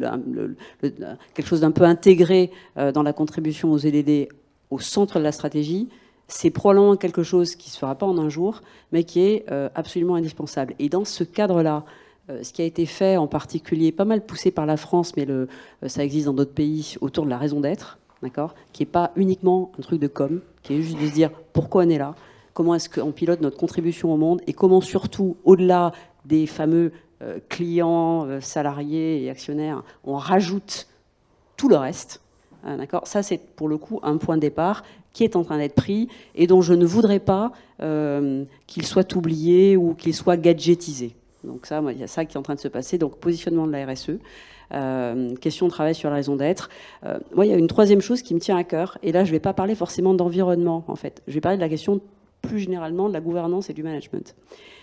quelque chose d'un peu intégré dans la contribution aux ODD au centre de la stratégie, c'est probablement quelque chose qui ne se fera pas en un jour, mais qui est absolument indispensable. Et dans ce cadre-là, ce qui a été fait en particulier, pas mal poussé par la France, mais ça existe dans d'autres pays, autour de la raison d'être, d'accord, qui n'est pas uniquement un truc de com, qui est juste de se dire pourquoi on est là, comment est-ce qu'on pilote notre contribution au monde, et comment surtout, au-delà des fameux clients, salariés et actionnaires, on rajoute tout le reste. D'accord, ça, c'est pour le coup un point de départ qui est en train d'être pris et dont je ne voudrais pas qu'il soit oublié ou qu'il soit gadgetisé. Donc ça, il y a ça qui est en train de se passer. Donc positionnement de la RSE, question de travail sur la raison d'être. Moi, il y a une troisième chose qui me tient à cœur. Et là, je ne vais pas parler forcément d'environnement, en fait. Je vais parler de la question plus généralement de la gouvernance et du management.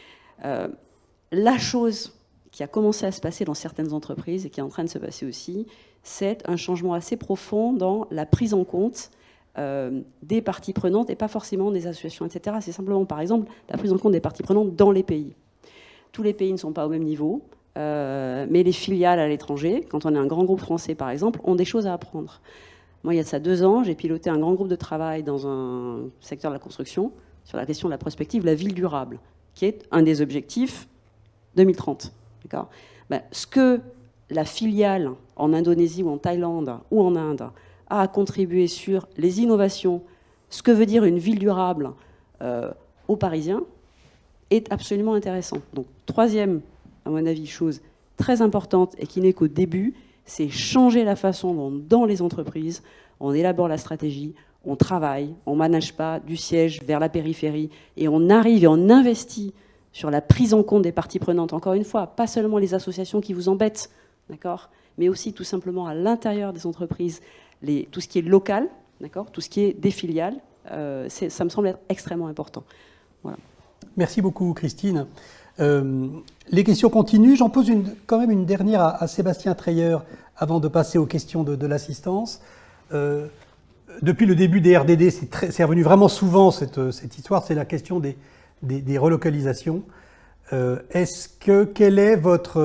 La chose qui a commencé à se passer dans certaines entreprises et qui est en train de se passer aussi, c'est un changement assez profond dans la prise en compte des parties prenantes et pas forcément des associations, etc. C'est simplement, par exemple, la prise en compte des parties prenantes dans les pays. Tous les pays ne sont pas au même niveau, mais les filiales à l'étranger, quand on est un grand groupe français par exemple, ont des choses à apprendre. Moi, il y a de ça 2 ans, j'ai piloté un grand groupe de travail dans un secteur de la construction sur la question de la prospective, la ville durable, qui est un des objectifs 2030. D'accord ? Ce que la filiale en Indonésie ou en Thaïlande ou en Inde a à contribuer sur les innovations, ce que veut dire une ville durable aux Parisiens, est absolument intéressant. Donc, troisième, à mon avis, chose très importante et qui n'est qu'au début, c'est changer la façon dont, dans les entreprises, on élabore la stratégie, on travaille, on ne manage pas du siège vers la périphérie, et on arrive et on investit sur la prise en compte des parties prenantes. Encore une fois, pas seulement les associations qui vous embêtent, d'accord, mais aussi tout simplement à l'intérieur des entreprises, tout ce qui est local, d'accord, tout ce qui est des filiales, ça me semble être extrêmement important. Voilà. Merci beaucoup, Christine. Les questions continuent. J'en pose quand même une dernière à Sébastien Treyer avant de passer aux questions de l'assistance. Depuis le début des RDD, c'est revenu vraiment souvent cette histoire, c'est la question des relocalisations. Quelle est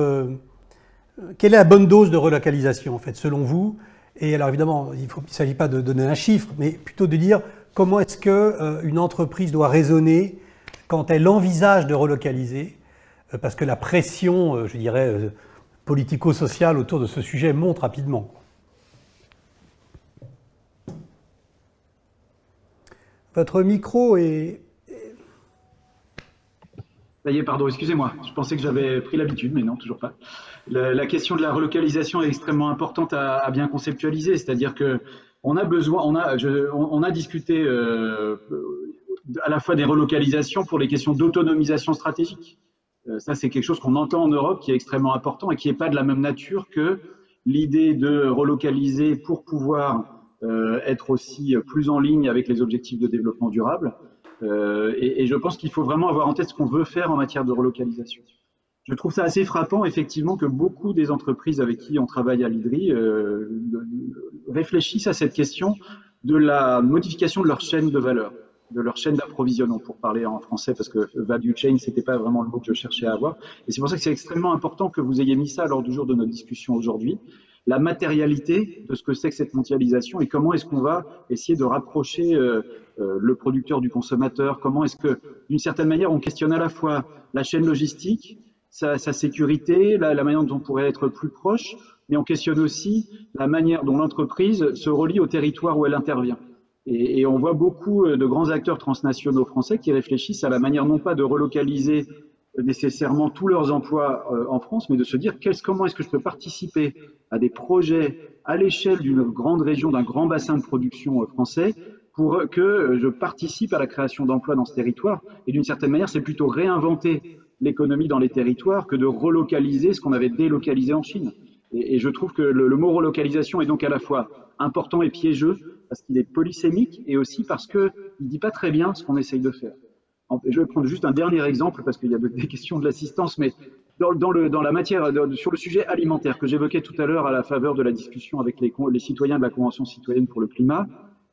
la bonne dose de relocalisation, en fait, selon vous? Et alors évidemment, il ne s'agit pas de donner un chiffre, mais plutôt de dire comment est-ce qu'une entreprise doit raisonner quand elle envisage de relocaliser, parce que la pression, je dirais, politico-sociale autour de ce sujet monte rapidement. Votre micro est... Ça y est, pardon, excusez-moi. Je pensais que j'avais pris l'habitude, mais non, toujours pas. La question de la relocalisation est extrêmement importante à bien conceptualiser. C'est-à-dire que on a besoin, on a discuté à la fois des relocalisations pour les questions d'autonomisation stratégique. Ça, c'est quelque chose qu'on entend en Europe, qui est extrêmement important et qui n'est pas de la même nature que l'idée de relocaliser pour pouvoir être aussi plus en ligne avec les objectifs de développement durable. Et je pense qu'il faut vraiment avoir en tête ce qu'on veut faire en matière de relocalisation. Je trouve ça assez frappant, effectivement, que beaucoup des entreprises avec qui on travaille à l'IDRI réfléchissent à cette question de la modification de leur chaîne de valeur, de leur chaîne d'approvisionnement, pour parler en français, parce que value chain, c'était pas vraiment le mot que je cherchais à avoir. Et c'est pour ça que c'est extrêmement important que vous ayez mis ça à l'ordre du jour de notre discussion aujourd'hui. La matérialité de ce que c'est que cette mondialisation et comment est-ce qu'on va essayer de rapprocher le producteur du consommateur, comment est-ce que, d'une certaine manière, on questionne à la fois la chaîne logistique, sa sécurité, la manière dont on pourrait être plus proche, mais on questionne aussi la manière dont l'entreprise se relie au territoire où elle intervient. Et on voit beaucoup de grands acteurs transnationaux français qui réfléchissent à la manière non pas de relocaliser nécessairement tous leurs emplois en France, mais de se dire comment est-ce que je peux participer à des projets à l'échelle d'une grande région, d'un grand bassin de production français, pour que je participe à la création d'emplois dans ce territoire. Et d'une certaine manière, c'est plutôt réinventer l'économie dans les territoires que de relocaliser ce qu'on avait délocalisé en Chine. Et je trouve que le mot relocalisation est donc à la fois important et piégeux, parce qu'il est polysémique, et aussi parce qu'il ne dit pas très bien ce qu'on essaye de faire. Je vais prendre juste un dernier exemple, parce qu'il y a des questions de l'assistance, mais dans la matière, sur le sujet alimentaire que j'évoquais tout à l'heure à la faveur de la discussion avec les citoyens de la Convention citoyenne pour le climat,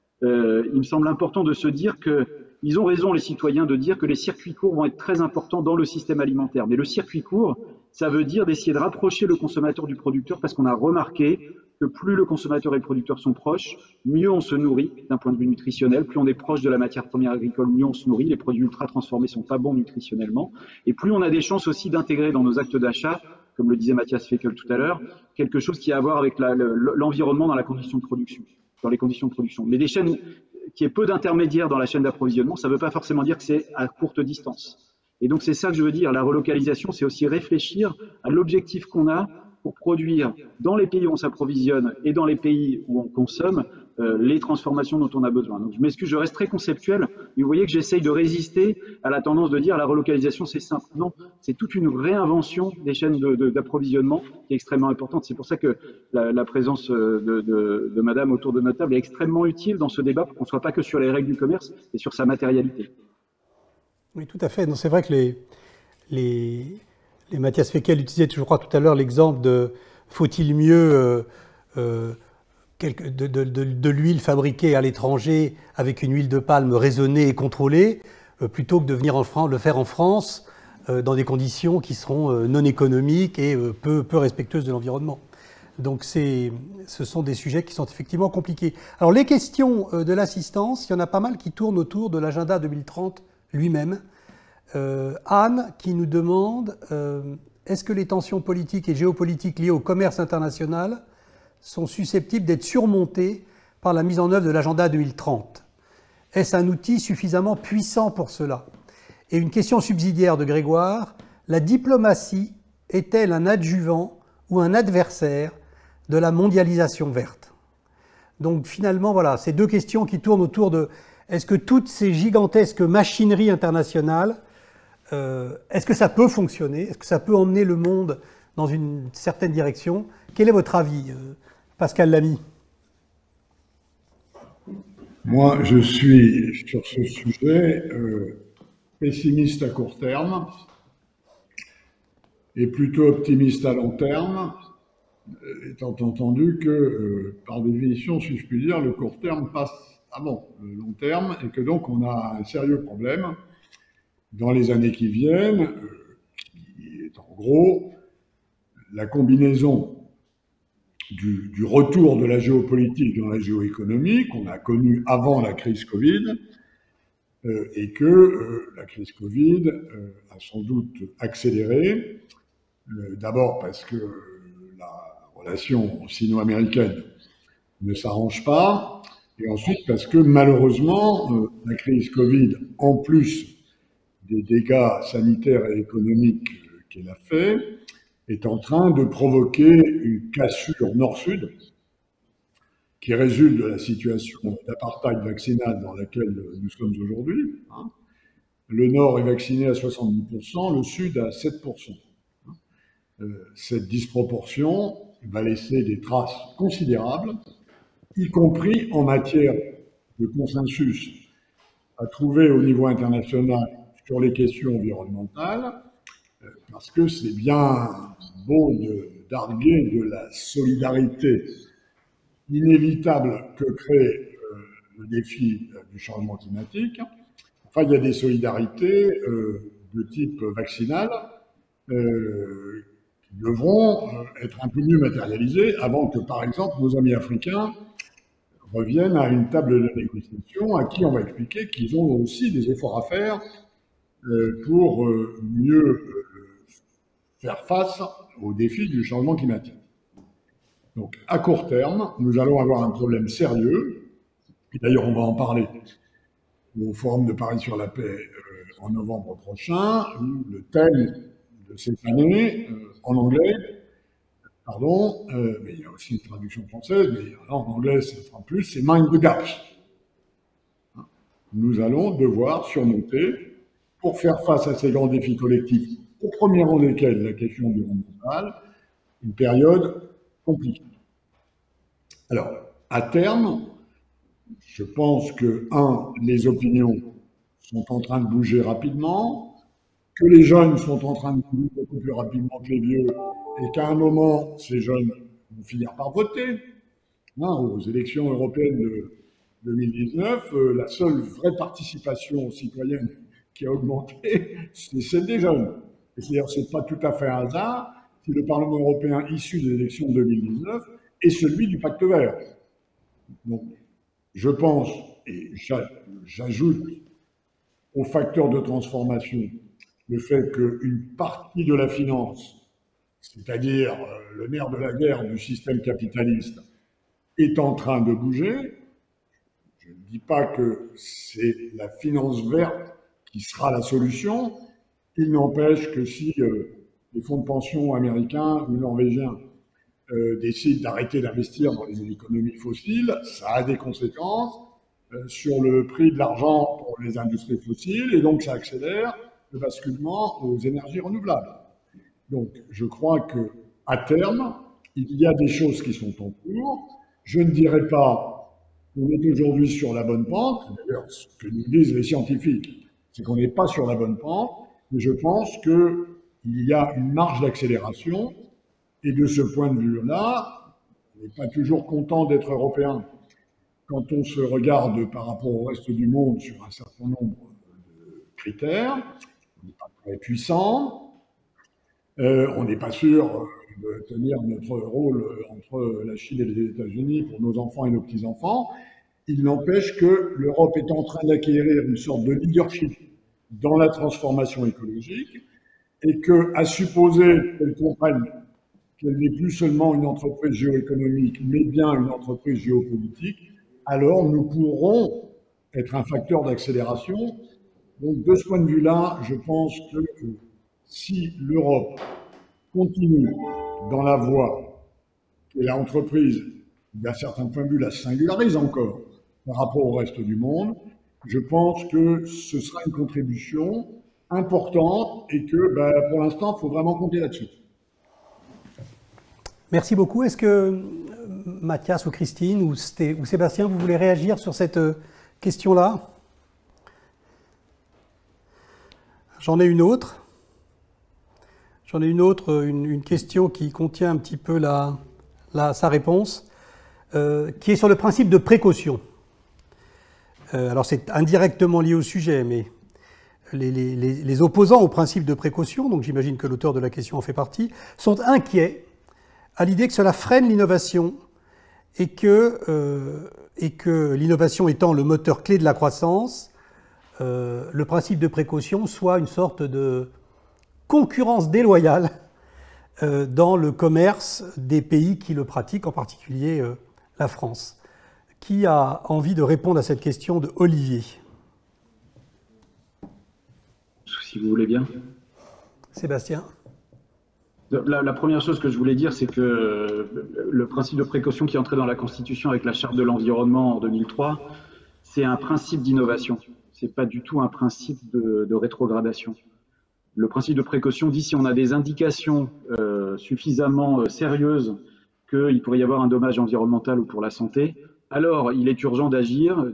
il me semble important de se dire qu'ils ont raison, les citoyens, de dire que les circuits courts vont être très importants dans le système alimentaire. Mais le circuit court, ça veut dire d'essayer de rapprocher le consommateur du producteur, parce qu'on a remarqué que plus le consommateur et le producteur sont proches, mieux on se nourrit d'un point de vue nutritionnel. Plus on est proche de la matière première agricole, mieux on se nourrit. Les produits ultra transformés sont pas bons nutritionnellement. Et plus on a des chances aussi d'intégrer dans nos actes d'achat, comme le disait Mathias Feckel tout à l'heure, quelque chose qui a à voir avec l'environnement dans la condition de production, dans les conditions de production. Mais des chaînes qui est peu d'intermédiaires dans la chaîne d'approvisionnement, ça ne veut pas forcément dire que c'est à courte distance. Et donc c'est ça que je veux dire, la relocalisation, c'est aussi réfléchir à l'objectif qu'on a pour produire dans les pays où on s'approvisionne et dans les pays où on consomme les transformations dont on a besoin. Donc je m'excuse, je reste très conceptuel, mais vous voyez que j'essaye de résister à la tendance de dire la relocalisation c'est simple. Non, c'est toute une réinvention des chaînes d'approvisionnement qui est extrêmement importante. C'est pour ça que la présence de madame autour de notre table est extrêmement utile dans ce débat pour qu'on ne soit pas que sur les règles du commerce et sur sa matérialité. Oui, tout à fait. C'est vrai que les Mathias Feckel utilisait, je crois, tout à l'heure l'exemple de faut-il mieux de l'huile fabriquée à l'étranger avec une huile de palme raisonnée et contrôlée plutôt que de venir le faire en France dans des conditions qui seront non économiques et peu respectueuses de l'environnement. Donc ce sont des sujets qui sont effectivement compliqués. Alors les questions de l'assistance, il y en a pas mal qui tournent autour de l'agenda 2030 lui-même. Anne qui nous demande est-ce que les tensions politiques et géopolitiques liées au commerce international sont susceptibles d'être surmontées par la mise en œuvre de l'agenda 2030 ? Est-ce un outil suffisamment puissant pour cela ? Et une question subsidiaire de Grégoire, la diplomatie est-elle un adjuvant ou un adversaire de la mondialisation verte ? Donc finalement, voilà, ces deux questions qui tournent autour de est-ce que toutes ces gigantesques machineries internationales, est-ce que ça peut fonctionner ? Est-ce que ça peut emmener le monde dans une certaine direction ? Quel est votre avis, Pascal Lamy ? Moi, je suis sur ce sujet pessimiste à court terme est plutôt optimiste à long terme, étant entendu que, par définition, si je puis dire, le court terme passe avant le long terme et que donc on a un sérieux problème dans les années qui viennent, qui est en gros la combinaison du retour de la géopolitique dans la géoéconomie qu'on a connu avant la crise Covid et que la crise Covid a sans doute accéléré, d'abord parce que la relation sino-américaine ne s'arrange pas, et ensuite parce que malheureusement la crise Covid, en plus des dégâts sanitaires et économiques qu'elle a fait, est en train de provoquer une cassure nord-sud qui résulte de la situation d'apartheid vaccinal dans laquelle nous sommes aujourd'hui. Le nord est vacciné à 70%, le sud à 7%. Cette disproportion va laisser des traces considérables, y compris en matière de consensus à trouver au niveau international sur les questions environnementales, parce que c'est bien beau d'arguer de la solidarité inévitable que crée le défi du changement climatique. Enfin, il y a des solidarités de type vaccinal qui devront être un peu mieux matérialisées avant que, par exemple, nos amis africains reviennent à une table de négociation à qui on va expliquer qu'ils ont aussi des efforts à faire pour mieux faire face aux défis du changement climatique. Donc, à court terme, nous allons avoir un problème sérieux, et d'ailleurs on va en parler au Forum de Paris sur la paix en novembre prochain, où le thème de cette année, en anglais, pardon, mais il y a aussi une traduction française, mais en anglais ça fera plus, c'est Mind the Gaps. Nous allons devoir surmonter, pour faire face à ces grands défis collectifs, au premier rang desquels la question environnementale, une période compliquée. Alors, à terme, je pense que, les opinions sont en train de bouger rapidement, que les jeunes sont en train de bouger beaucoup plus rapidement que les vieux, et qu'à un moment, ces jeunes vont finir par voter. Aux élections européennes de 2019, la seule vraie participation citoyenne qui a augmenté, c'est celle des jeunes. Et d'ailleurs, ce n'est pas tout à fait un hasard si le Parlement européen issu des élections de 2019 est celui du Pacte vert. Donc, je pense, et j'ajoute aux facteurs de transformation le fait qu'une partie de la finance, c'est-à-dire le nerf de la guerre du système capitaliste, est en train de bouger. Je ne dis pas que c'est la finance verte qui sera la solution. Il n'empêche que si les fonds de pension américains ou norvégiens décident d'arrêter d'investir dans les économies fossiles, ça a des conséquences sur le prix de l'argent pour les industries fossiles, et donc ça accélère le basculement aux énergies renouvelables. Donc je crois qu'à terme, il y a des choses qui sont en cours. Je ne dirais pas qu'on est aujourd'hui sur la bonne pente. D'ailleurs, ce que nous disent les scientifiques, c'est qu'on n'est pas sur la bonne pente, mais je pense qu'il y a une marge d'accélération. Et de ce point de vue-là, on n'est pas toujours content d'être européen. Quand on se regarde par rapport au reste du monde sur un certain nombre de critères, on n'est pas très puissant, on n'est pas sûr de tenir notre rôle entre la Chine et les États-Unis pour nos enfants et nos petits-enfants. Il n'empêche que l'Europe est en train d'acquérir une sorte de leadership dans la transformation écologique, et qu'à supposer qu'elle comprenne qu'elle n'est plus seulement une entreprise géoéconomique, mais bien une entreprise géopolitique, alors nous pourrons être un facteur d'accélération. Donc de ce point de vue-là, je pense que si l'Europe continue dans la voie et l'entreprise, d'un certain point de vue, la singularise encore par rapport au reste du monde, je pense que ce sera une contribution importante et que pour l'instant, il faut vraiment compter là-dessus. Merci beaucoup. Est-ce que Mathias ou Christine ou Sébastien, vous voulez réagir sur cette question-là? J'en ai une autre. J'en ai une autre, une question qui contient un petit peu sa réponse, qui est sur le principe de précaution. Alors c'est indirectement lié au sujet, mais les opposants au principe de précaution, donc j'imagine que l'auteur de la question en fait partie, sont inquiets à l'idée que cela freine l'innovation et que l'innovation étant le moteur clé de la croissance, le principe de précaution soit une sorte de concurrence déloyale dans le commerce des pays qui le pratiquent, en particulier la France. Qui a envie de répondre à cette question de Olivier? Si vous voulez bien. Sébastien? La première chose que je voulais dire, c'est que le principe de précaution qui est entré dans la Constitution avec la Charte de l'environnement en 2003, c'est un principe d'innovation. C'est pas du tout un principe de rétrogradation. Le principe de précaution dit si on a des indications suffisamment sérieuses qu'il pourrait y avoir un dommage environnemental ou pour la santé, alors il est urgent d'agir,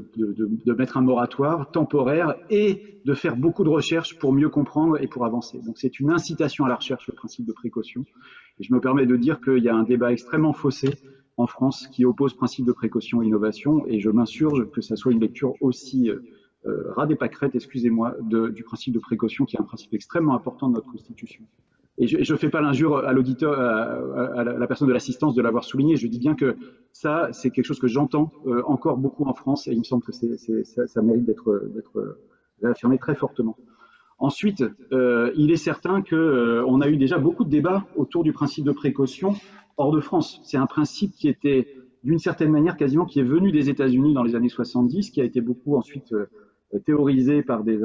de mettre un moratoire temporaire et de faire beaucoup de recherches pour mieux comprendre et pour avancer. Donc c'est une incitation à la recherche, le principe de précaution. Et je me permets de dire qu'il y a un débat extrêmement faussé en France qui oppose principe de précaution et innovation, et je m'insurge que ça soit une lecture aussi ras des pâquerettes, excusez-moi, du principe de précaution qui est un principe extrêmement important de notre Constitution. Et je ne fais pas l'injure à l'auditeur, à la personne de l'assistance de l'avoir souligné. Je dis bien que ça, c'est quelque chose que j'entends encore beaucoup en France et il me semble que ça mérite d'être réaffirmé très fortement. Ensuite, il est certain qu'on a eu déjà beaucoup de débats autour du principe de précaution hors de France. C'est un principe qui était, d'une certaine manière, quasiment qui est venu des États-Unis dans les années 70, qui a été beaucoup ensuite théorisé par des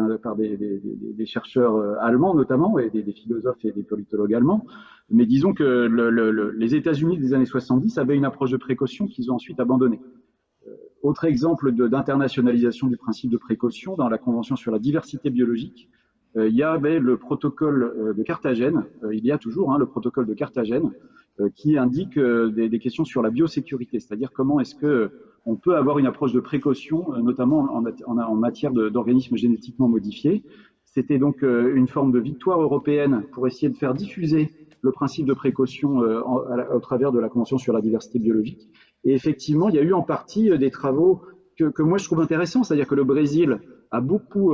chercheurs allemands notamment, et des philosophes et des politologues allemands. Mais disons que les États-Unis des années 70 avaient une approche de précaution qu'ils ont ensuite abandonnée. Autre exemple d'internationalisation du principe de précaution, dans la Convention sur la diversité biologique, il y avait le protocole de Carthagène, il y a toujours le protocole de Carthagène, qui indique des questions sur la biosécurité, c'est-à-dire comment est-ce qu'on peut avoir une approche de précaution, notamment en matière d'organismes génétiquement modifiés. C'était donc une forme de victoire européenne pour essayer de faire diffuser le principe de précaution au travers de la Convention sur la diversité biologique. Et effectivement, il y a eu en partie des travaux que moi je trouve intéressants, c'est-à-dire que le Brésil a beaucoup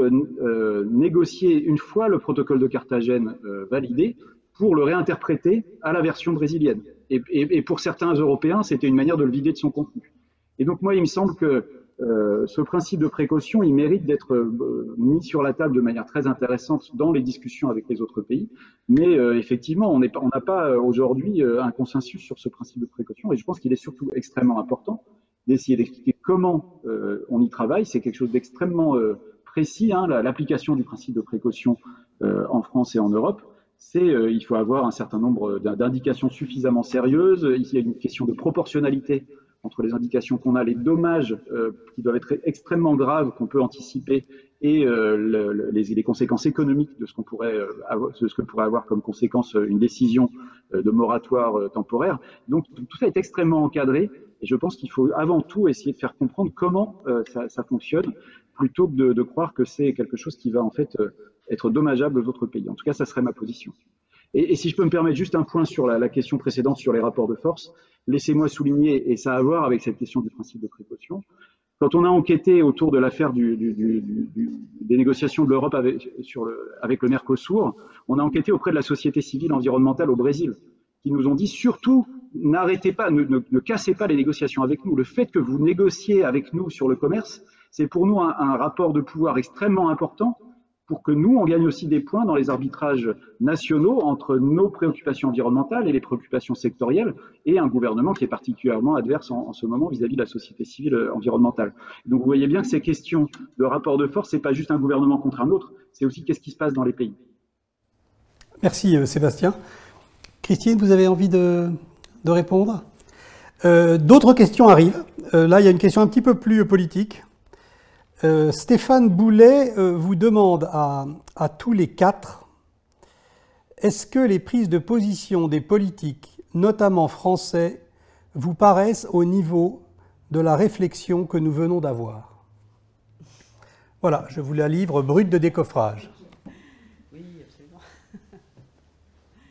négocié une fois le protocole de Carthagène validé, pour le réinterpréter à la version brésilienne. Et pour certains Européens, c'était une manière de le vider de son contenu. Et donc moi, il me semble que ce principe de précaution, il mérite d'être mis sur la table de manière très intéressante dans les discussions avec les autres pays. Mais effectivement, on n'a pas aujourd'hui un consensus sur ce principe de précaution. Et je pense qu'il est surtout extrêmement important d'essayer d'expliquer comment on y travaille. C'est quelque chose d'extrêmement précis, l'application du principe de précaution en France et en Europe. Il faut avoir un certain nombre d'indications suffisamment sérieuses. Il y a une question de proportionnalité entre les indications qu'on a, les dommages qui doivent être extrêmement graves qu'on peut anticiper et les conséquences économiques de ce qu'on pourrait avoir comme conséquence une décision de moratoire temporaire. Donc tout ça est extrêmement encadré et je pense qu'il faut avant tout essayer de faire comprendre comment ça fonctionne plutôt que de croire que c'est quelque chose qui va en fait être dommageable aux autres pays. En tout cas, ça serait ma position. Et si je peux me permettre juste un point sur la question précédente sur les rapports de force, laissez-moi souligner, et ça a à voir avec cette question du principe de précaution, quand on a enquêté autour de l'affaire des négociations de l'Europe avec le Mercosur, on a enquêté auprès de la société civile environnementale au Brésil, qui nous ont dit surtout n'arrêtez pas, ne cassez pas les négociations avec nous. Le fait que vous négociez avec nous sur le commerce, c'est pour nous un rapport de pouvoir extrêmement important pour que nous, on gagne aussi des points dans les arbitrages nationaux entre nos préoccupations environnementales et les préoccupations sectorielles et un gouvernement qui est particulièrement adverse en ce moment vis-à-vis de la société civile environnementale. Donc vous voyez bien que ces questions de rapport de force, c'est pas juste un gouvernement contre un autre, c'est aussi qu'est-ce qui se passe dans les pays. Merci Sébastien. Christine, vous avez envie de répondre? D'autres questions arrivent. Là, il y a une question un petit peu plus politique. Stéphane Boulet vous demande à tous les quatre, est-ce que les prises de position des politiques, notamment français, vous paraissent au niveau de la réflexion que nous venons d'avoir? Voilà, je vous la livre brute de décoffrage. Oui, absolument.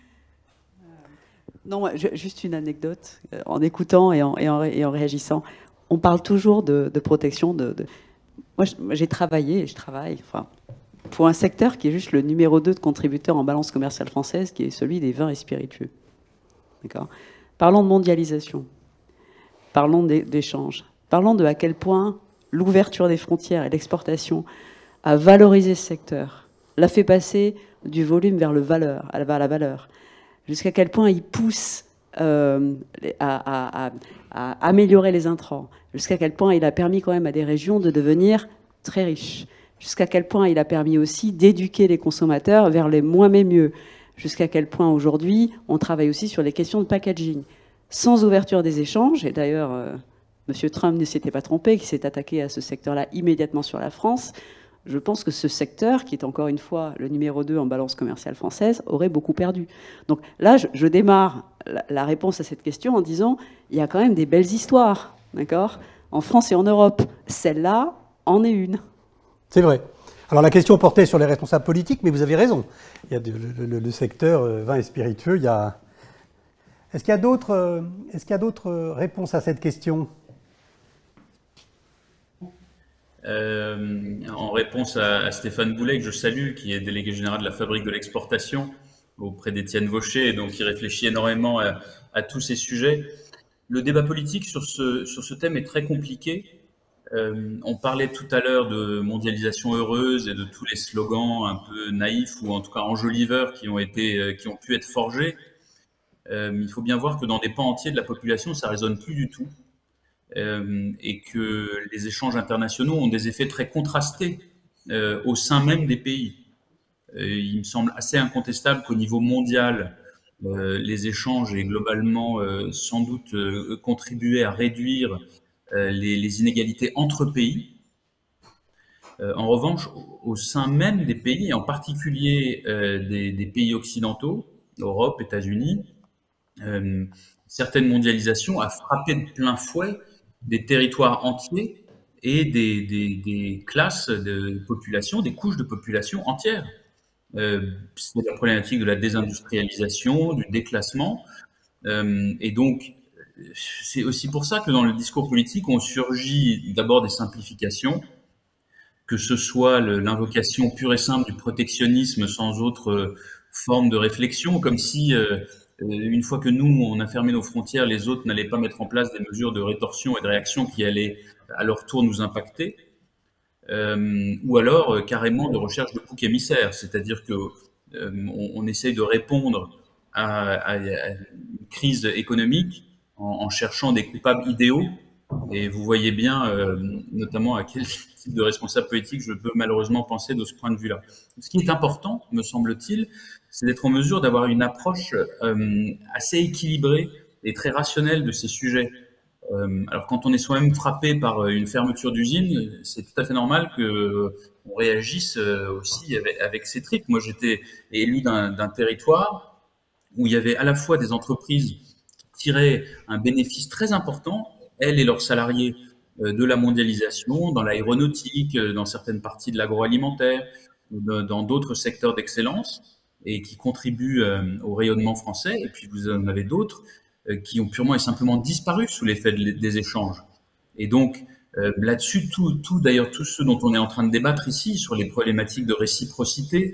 Non, juste une anecdote. En écoutant et en réagissant, on parle toujours de protection. Moi, j'ai travaillé et je travaille pour un secteur qui est juste le numéro 2 de contributeur en balance commerciale française, qui est celui des vins et spiritueux. D'accord ? Parlons de mondialisation. Parlons d'échanges. Parlons de à quel point l'ouverture des frontières et l'exportation a valorisé ce secteur, l'a fait passer du volume vers la valeur, jusqu'à quel point il pousse à améliorer les intrants, jusqu'à quel point il a permis quand même à des régions de devenir très riches, jusqu'à quel point il a permis aussi d'éduquer les consommateurs vers les moins mais mieux, jusqu'à quel point aujourd'hui on travaille aussi sur les questions de packaging. Sans ouverture des échanges, et d'ailleurs M. Trump ne s'était pas trompé, qui s'est attaqué à ce secteur-là immédiatement sur la France, je pense que ce secteur, qui est encore une fois le numéro 2 en balance commerciale française, aurait beaucoup perdu. Donc là, je démarre la réponse à cette question en disant, il y a quand même des belles histoires, d'accord, en France et en Europe. Celle-là en est une. C'est vrai. Alors la question portait sur les responsables politiques, mais vous avez raison. Il y a le secteur vin et spiritueux, il y a... Est-ce qu'il y a d'autres réponses à cette question ? En réponse à Stéphane Boulet, que je salue, qui est délégué général de la Fabrique de l'exportation auprès d'Étienne Vaucher, et donc qui réfléchit énormément à tous ces sujets. Le débat politique sur ce thème est très compliqué. On parlait tout à l'heure de mondialisation heureuse et de tous les slogans un peu naïfs ou en tout cas enjoliveurs qui ont pu être forgés. Il faut bien voir que dans des pans entiers de la population, ça résonne plus du tout. Et que les échanges internationaux ont des effets très contrastés au sein même des pays. Il me semble assez incontestable qu'au niveau mondial, les échanges aient globalement sans doute contribué à réduire les inégalités entre pays. En revanche, au sein même des pays, et en particulier des pays occidentaux, Europe, États-Unis, certaine mondialisation a frappé de plein fouet des territoires entiers et des classes de population, des couches de population entières. C'est la problématique de la désindustrialisation, du déclassement. Et donc, c'est aussi pour ça que dans le discours politique, on surgit d'abord des simplifications, que ce soit l'invocation pure et simple du protectionnisme sans autre forme de réflexion, comme si... une fois que nous, on a fermé nos frontières, les autres n'allaient pas mettre en place des mesures de rétorsion et de réaction qui allaient à leur tour nous impacter, ou alors carrément de recherche de bouc émissaire, c'est-à-dire que on essaye de répondre à une crise économique en cherchant des coupables idéaux, et vous voyez bien notamment à quel type de responsable politique je peux malheureusement penser de ce point de vue-là. Ce qui est important, me semble-t-il, c'est d'être en mesure d'avoir une approche assez équilibrée et très rationnelle de ces sujets. Alors quand on est soi-même frappé par une fermeture d'usine, c'est tout à fait normal qu'on réagisse aussi avec ces tripes. Moi, j'étais élu d'un territoire où il y avait à la fois des entreprises qui tiraient un bénéfice très important, elles et leurs salariés, de la mondialisation, dans l'aéronautique, dans certaines parties de l'agroalimentaire, dans d'autres secteurs d'excellence, et qui contribuent au rayonnement français. Et puis vous en avez d'autres qui ont purement et simplement disparu sous l'effet des échanges. Et donc là-dessus, d'ailleurs tout ce dont on est en train de débattre ici, sur les problématiques de réciprocité,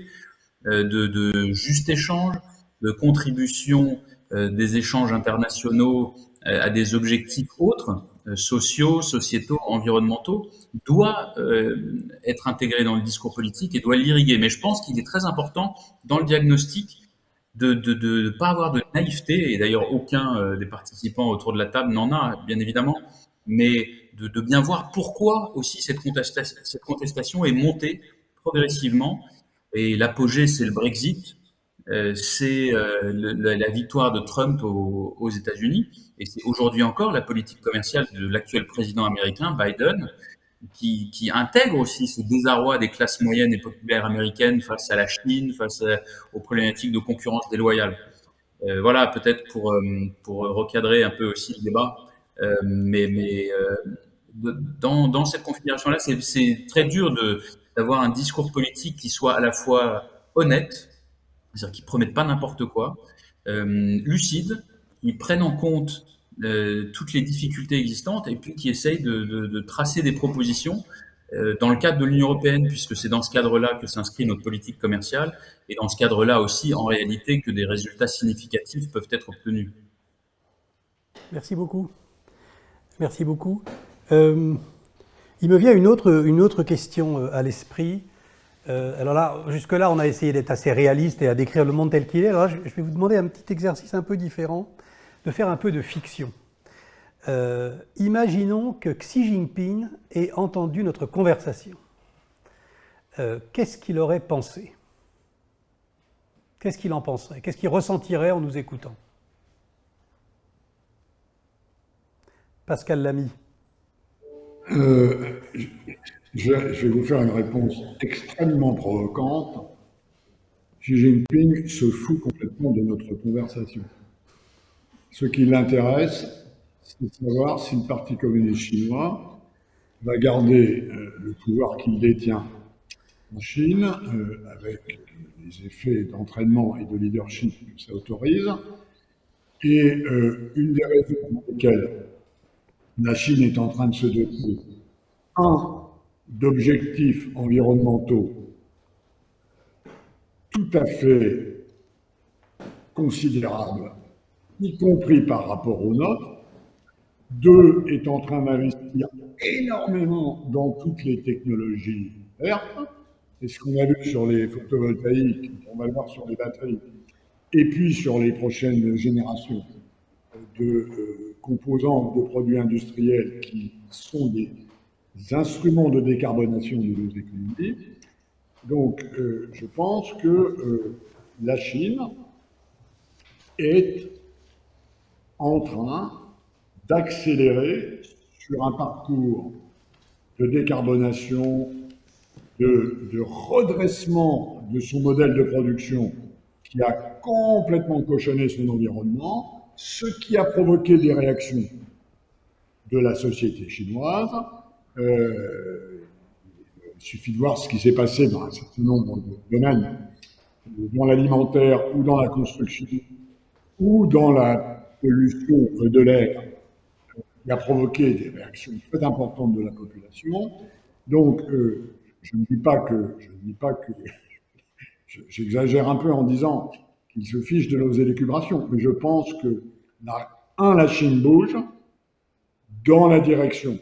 de juste échange, de contribution des échanges internationaux à des objectifs autres, sociaux, sociétaux, environnementaux, doit être intégré dans le discours politique et doit l'irriguer. Mais je pense qu'il est très important dans le diagnostic de ne pas avoir de naïveté, et d'ailleurs aucun des participants autour de la table n'en a, bien évidemment, mais de bien voir pourquoi aussi cette contestation est montée progressivement. Et l'apogée, c'est le Brexit, c'est la victoire de Trump aux États-Unis, et c'est aujourd'hui encore la politique commerciale de l'actuel président américain, Biden, qui intègre aussi ce désarroi des classes moyennes et populaires américaines face à la Chine, face aux problématiques de concurrence déloyale. Voilà, peut-être pour recadrer un peu aussi le débat, dans cette configuration-là, c'est très dur d'avoir un discours politique qui soit à la fois honnête, c'est-à-dire qui ne promette pas n'importe quoi, lucide, qui prennent en compte toutes les difficultés existantes et puis qui essayent de tracer des propositions dans le cadre de l'Union européenne, puisque c'est dans ce cadre-là que s'inscrit notre politique commerciale, et dans ce cadre-là aussi, en réalité, que des résultats significatifs peuvent être obtenus. Merci beaucoup. Merci beaucoup. Il me vient une autre question à l'esprit. Alors là, jusque-là, on a essayé d'être assez réaliste et à décrire le monde tel qu'il est. Alors là, je vais vous demander un petit exercice un peu différent, de faire un peu de fiction. Imaginons que Xi Jinping ait entendu notre conversation. Qu'est-ce qu'il aurait pensé? Qu'est-ce qu'il en penserait? Qu'est-ce qu'il ressentirait en nous écoutant? Pascal Lamy. Je vais vous faire une réponse extrêmement provocante. Xi Jinping se fout complètement de notre conversation. Ce qui l'intéresse, c'est de savoir si le Parti communiste chinois va garder le pouvoir qu'il détient en Chine, avec les effets d'entraînement et de leadership que ça autorise. Et une des raisons pour lesquelles la Chine est en train de se doter, d'objectifs environnementaux tout à fait considérables, y compris par rapport aux nôtres. 2, est en train d'investir énormément dans toutes les technologies vertes. C'est ce qu'on a vu sur les photovoltaïques, on va le voir sur les batteries, et puis sur les prochaines générations de composants de produits industriels qui sont des instruments de décarbonation de nos économies. Donc, je pense que la Chine est en train d'accélérer sur un parcours de décarbonation, de redressement de son modèle de production qui a complètement cochonné son environnement, ce qui a provoqué des réactions de la société chinoise. Il suffit de voir ce qui s'est passé dans un certain nombre de domaines, dans l'alimentaire ou dans la construction, ou dans la pollution de l'air, qui a provoqué des réactions très importantes de la population. Donc, je ne dis pas que j'exagère un peu en disant qu'il se fiche de nos élucubrations, mais je pense que la Chine bouge dans la direction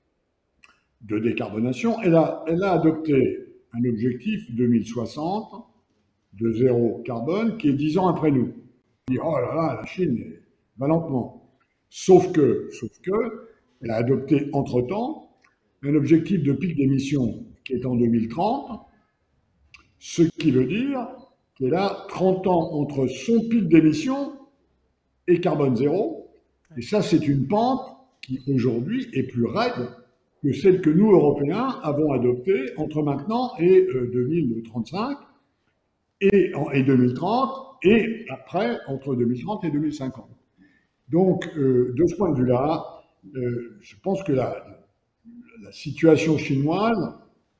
de décarbonation. Elle a adopté un objectif 2060 de zéro carbone qui est 10 ans après nous. On dit, oh là là, la Chine va lentement. Sauf que, elle a adopté entre-temps un objectif de pic d'émissions qui est en 2030, ce qui veut dire qu'elle a 30 ans entre son pic d'émissions et carbone zéro. Et ça, c'est une pente qui, aujourd'hui, est plus raide que celle que nous, Européens, avons adoptée entre maintenant et 2035 et 2030, et après, entre 2030 et 2050. Donc, de ce point de vue-là, je pense que la situation chinoise,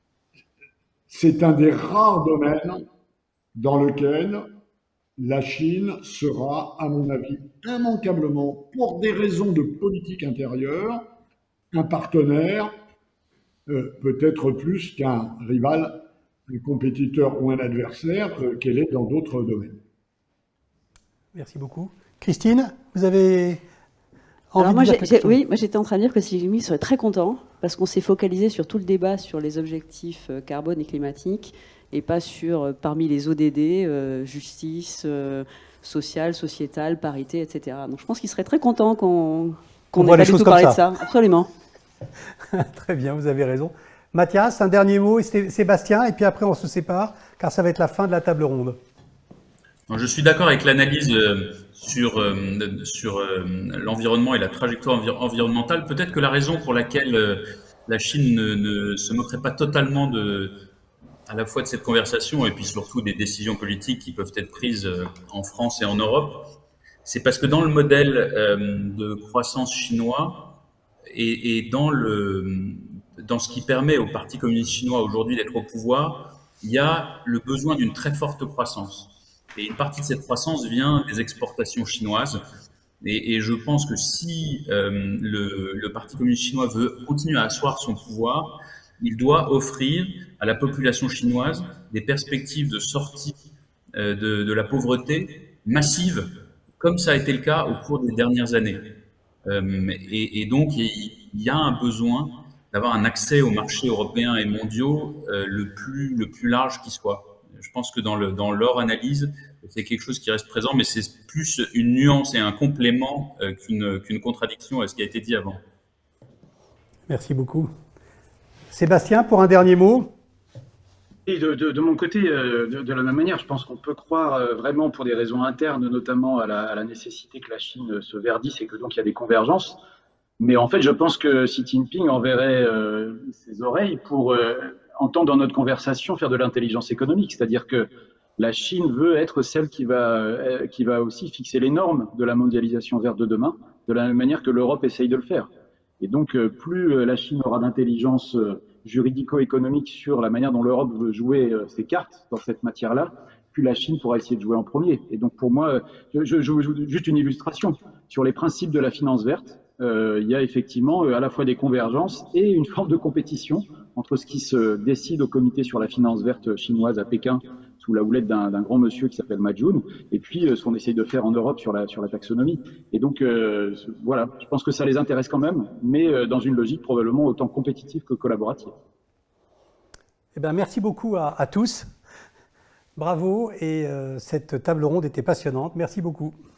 c'est un des rares domaines dans lequel la Chine sera, à mon avis, immanquablement, pour des raisons de politique intérieure, un partenaire, peut-être plus qu'un rival, un compétiteur ou un adversaire, qu'elle est dans d'autres domaines. Merci beaucoup. Christine, vous avez envie de dire quelque chose? Oui, moi j'étais en train de dire que Xi Jinping serait très content parce qu'on s'est focalisé sur tout le débat sur les objectifs carbone et climatiques et pas sur, parmi les ODD, justice sociale, sociétale, parité, etc. Donc je pense qu'il serait très content qu'on n'ait pas du tout parlé de ça. Absolument. Très bien, vous avez raison. Mathias, un dernier mot, et Sébastien, et puis après on se sépare, car ça va être la fin de la table ronde. Je suis d'accord avec l'analyse sur l'environnement et la trajectoire environnementale. Peut-être que la raison pour laquelle la Chine ne se moquerait pas totalement à la fois de cette conversation et puis surtout des décisions politiques qui peuvent être prises en France et en Europe, c'est parce que dans le modèle de croissance chinois et dans ce qui permet au Parti communiste chinois aujourd'hui d'être au pouvoir, il y a le besoin d'une très forte croissance. Et une partie de cette croissance vient des exportations chinoises. Et je pense que si le Parti communiste chinois veut continuer à asseoir son pouvoir, il doit offrir à la population chinoise des perspectives de sortie de la pauvreté massive, comme ça a été le cas au cours des dernières années. Et donc, il y a un besoin d'avoir un accès aux marchés européens et mondiaux le plus large qui soit. Je pense que dans leur analyse, c'est quelque chose qui reste présent, mais c'est plus une nuance et un complément qu'une contradiction à ce qui a été dit avant. Merci beaucoup. Sébastien, pour un dernier mot. Et de mon côté, de la même manière, je pense qu'on peut croire vraiment pour des raisons internes, notamment à la nécessité que la Chine se verdisse et que donc il y a des convergences. Mais en fait, je pense que Xi Jinping enverrait ses oreilles pour entendre dans notre conversation faire de l'intelligence économique. C'est-à-dire que la Chine veut être celle qui va aussi fixer les normes de la mondialisation verte de demain, de la même manière que l'Europe essaye de le faire. Et donc, plus la Chine aura d'intelligence juridico-économique sur la manière dont l'Europe veut jouer ses cartes dans cette matière-là, plus la Chine pourra essayer de jouer en premier. Et donc, pour moi, juste une illustration. Sur les principes de la finance verte, il y a effectivement à la fois des convergences et une forme de compétition entre ce qui se décide au comité sur la finance verte chinoise à Pékin, sous la houlette d'un grand monsieur qui s'appelle Ma Jun, et puis ce qu'on essaye de faire en Europe sur la taxonomie. Et donc, voilà, je pense que ça les intéresse quand même, mais dans une logique probablement autant compétitive que collaborative. Eh bien, merci beaucoup à tous. Bravo, et cette table ronde était passionnante. Merci beaucoup.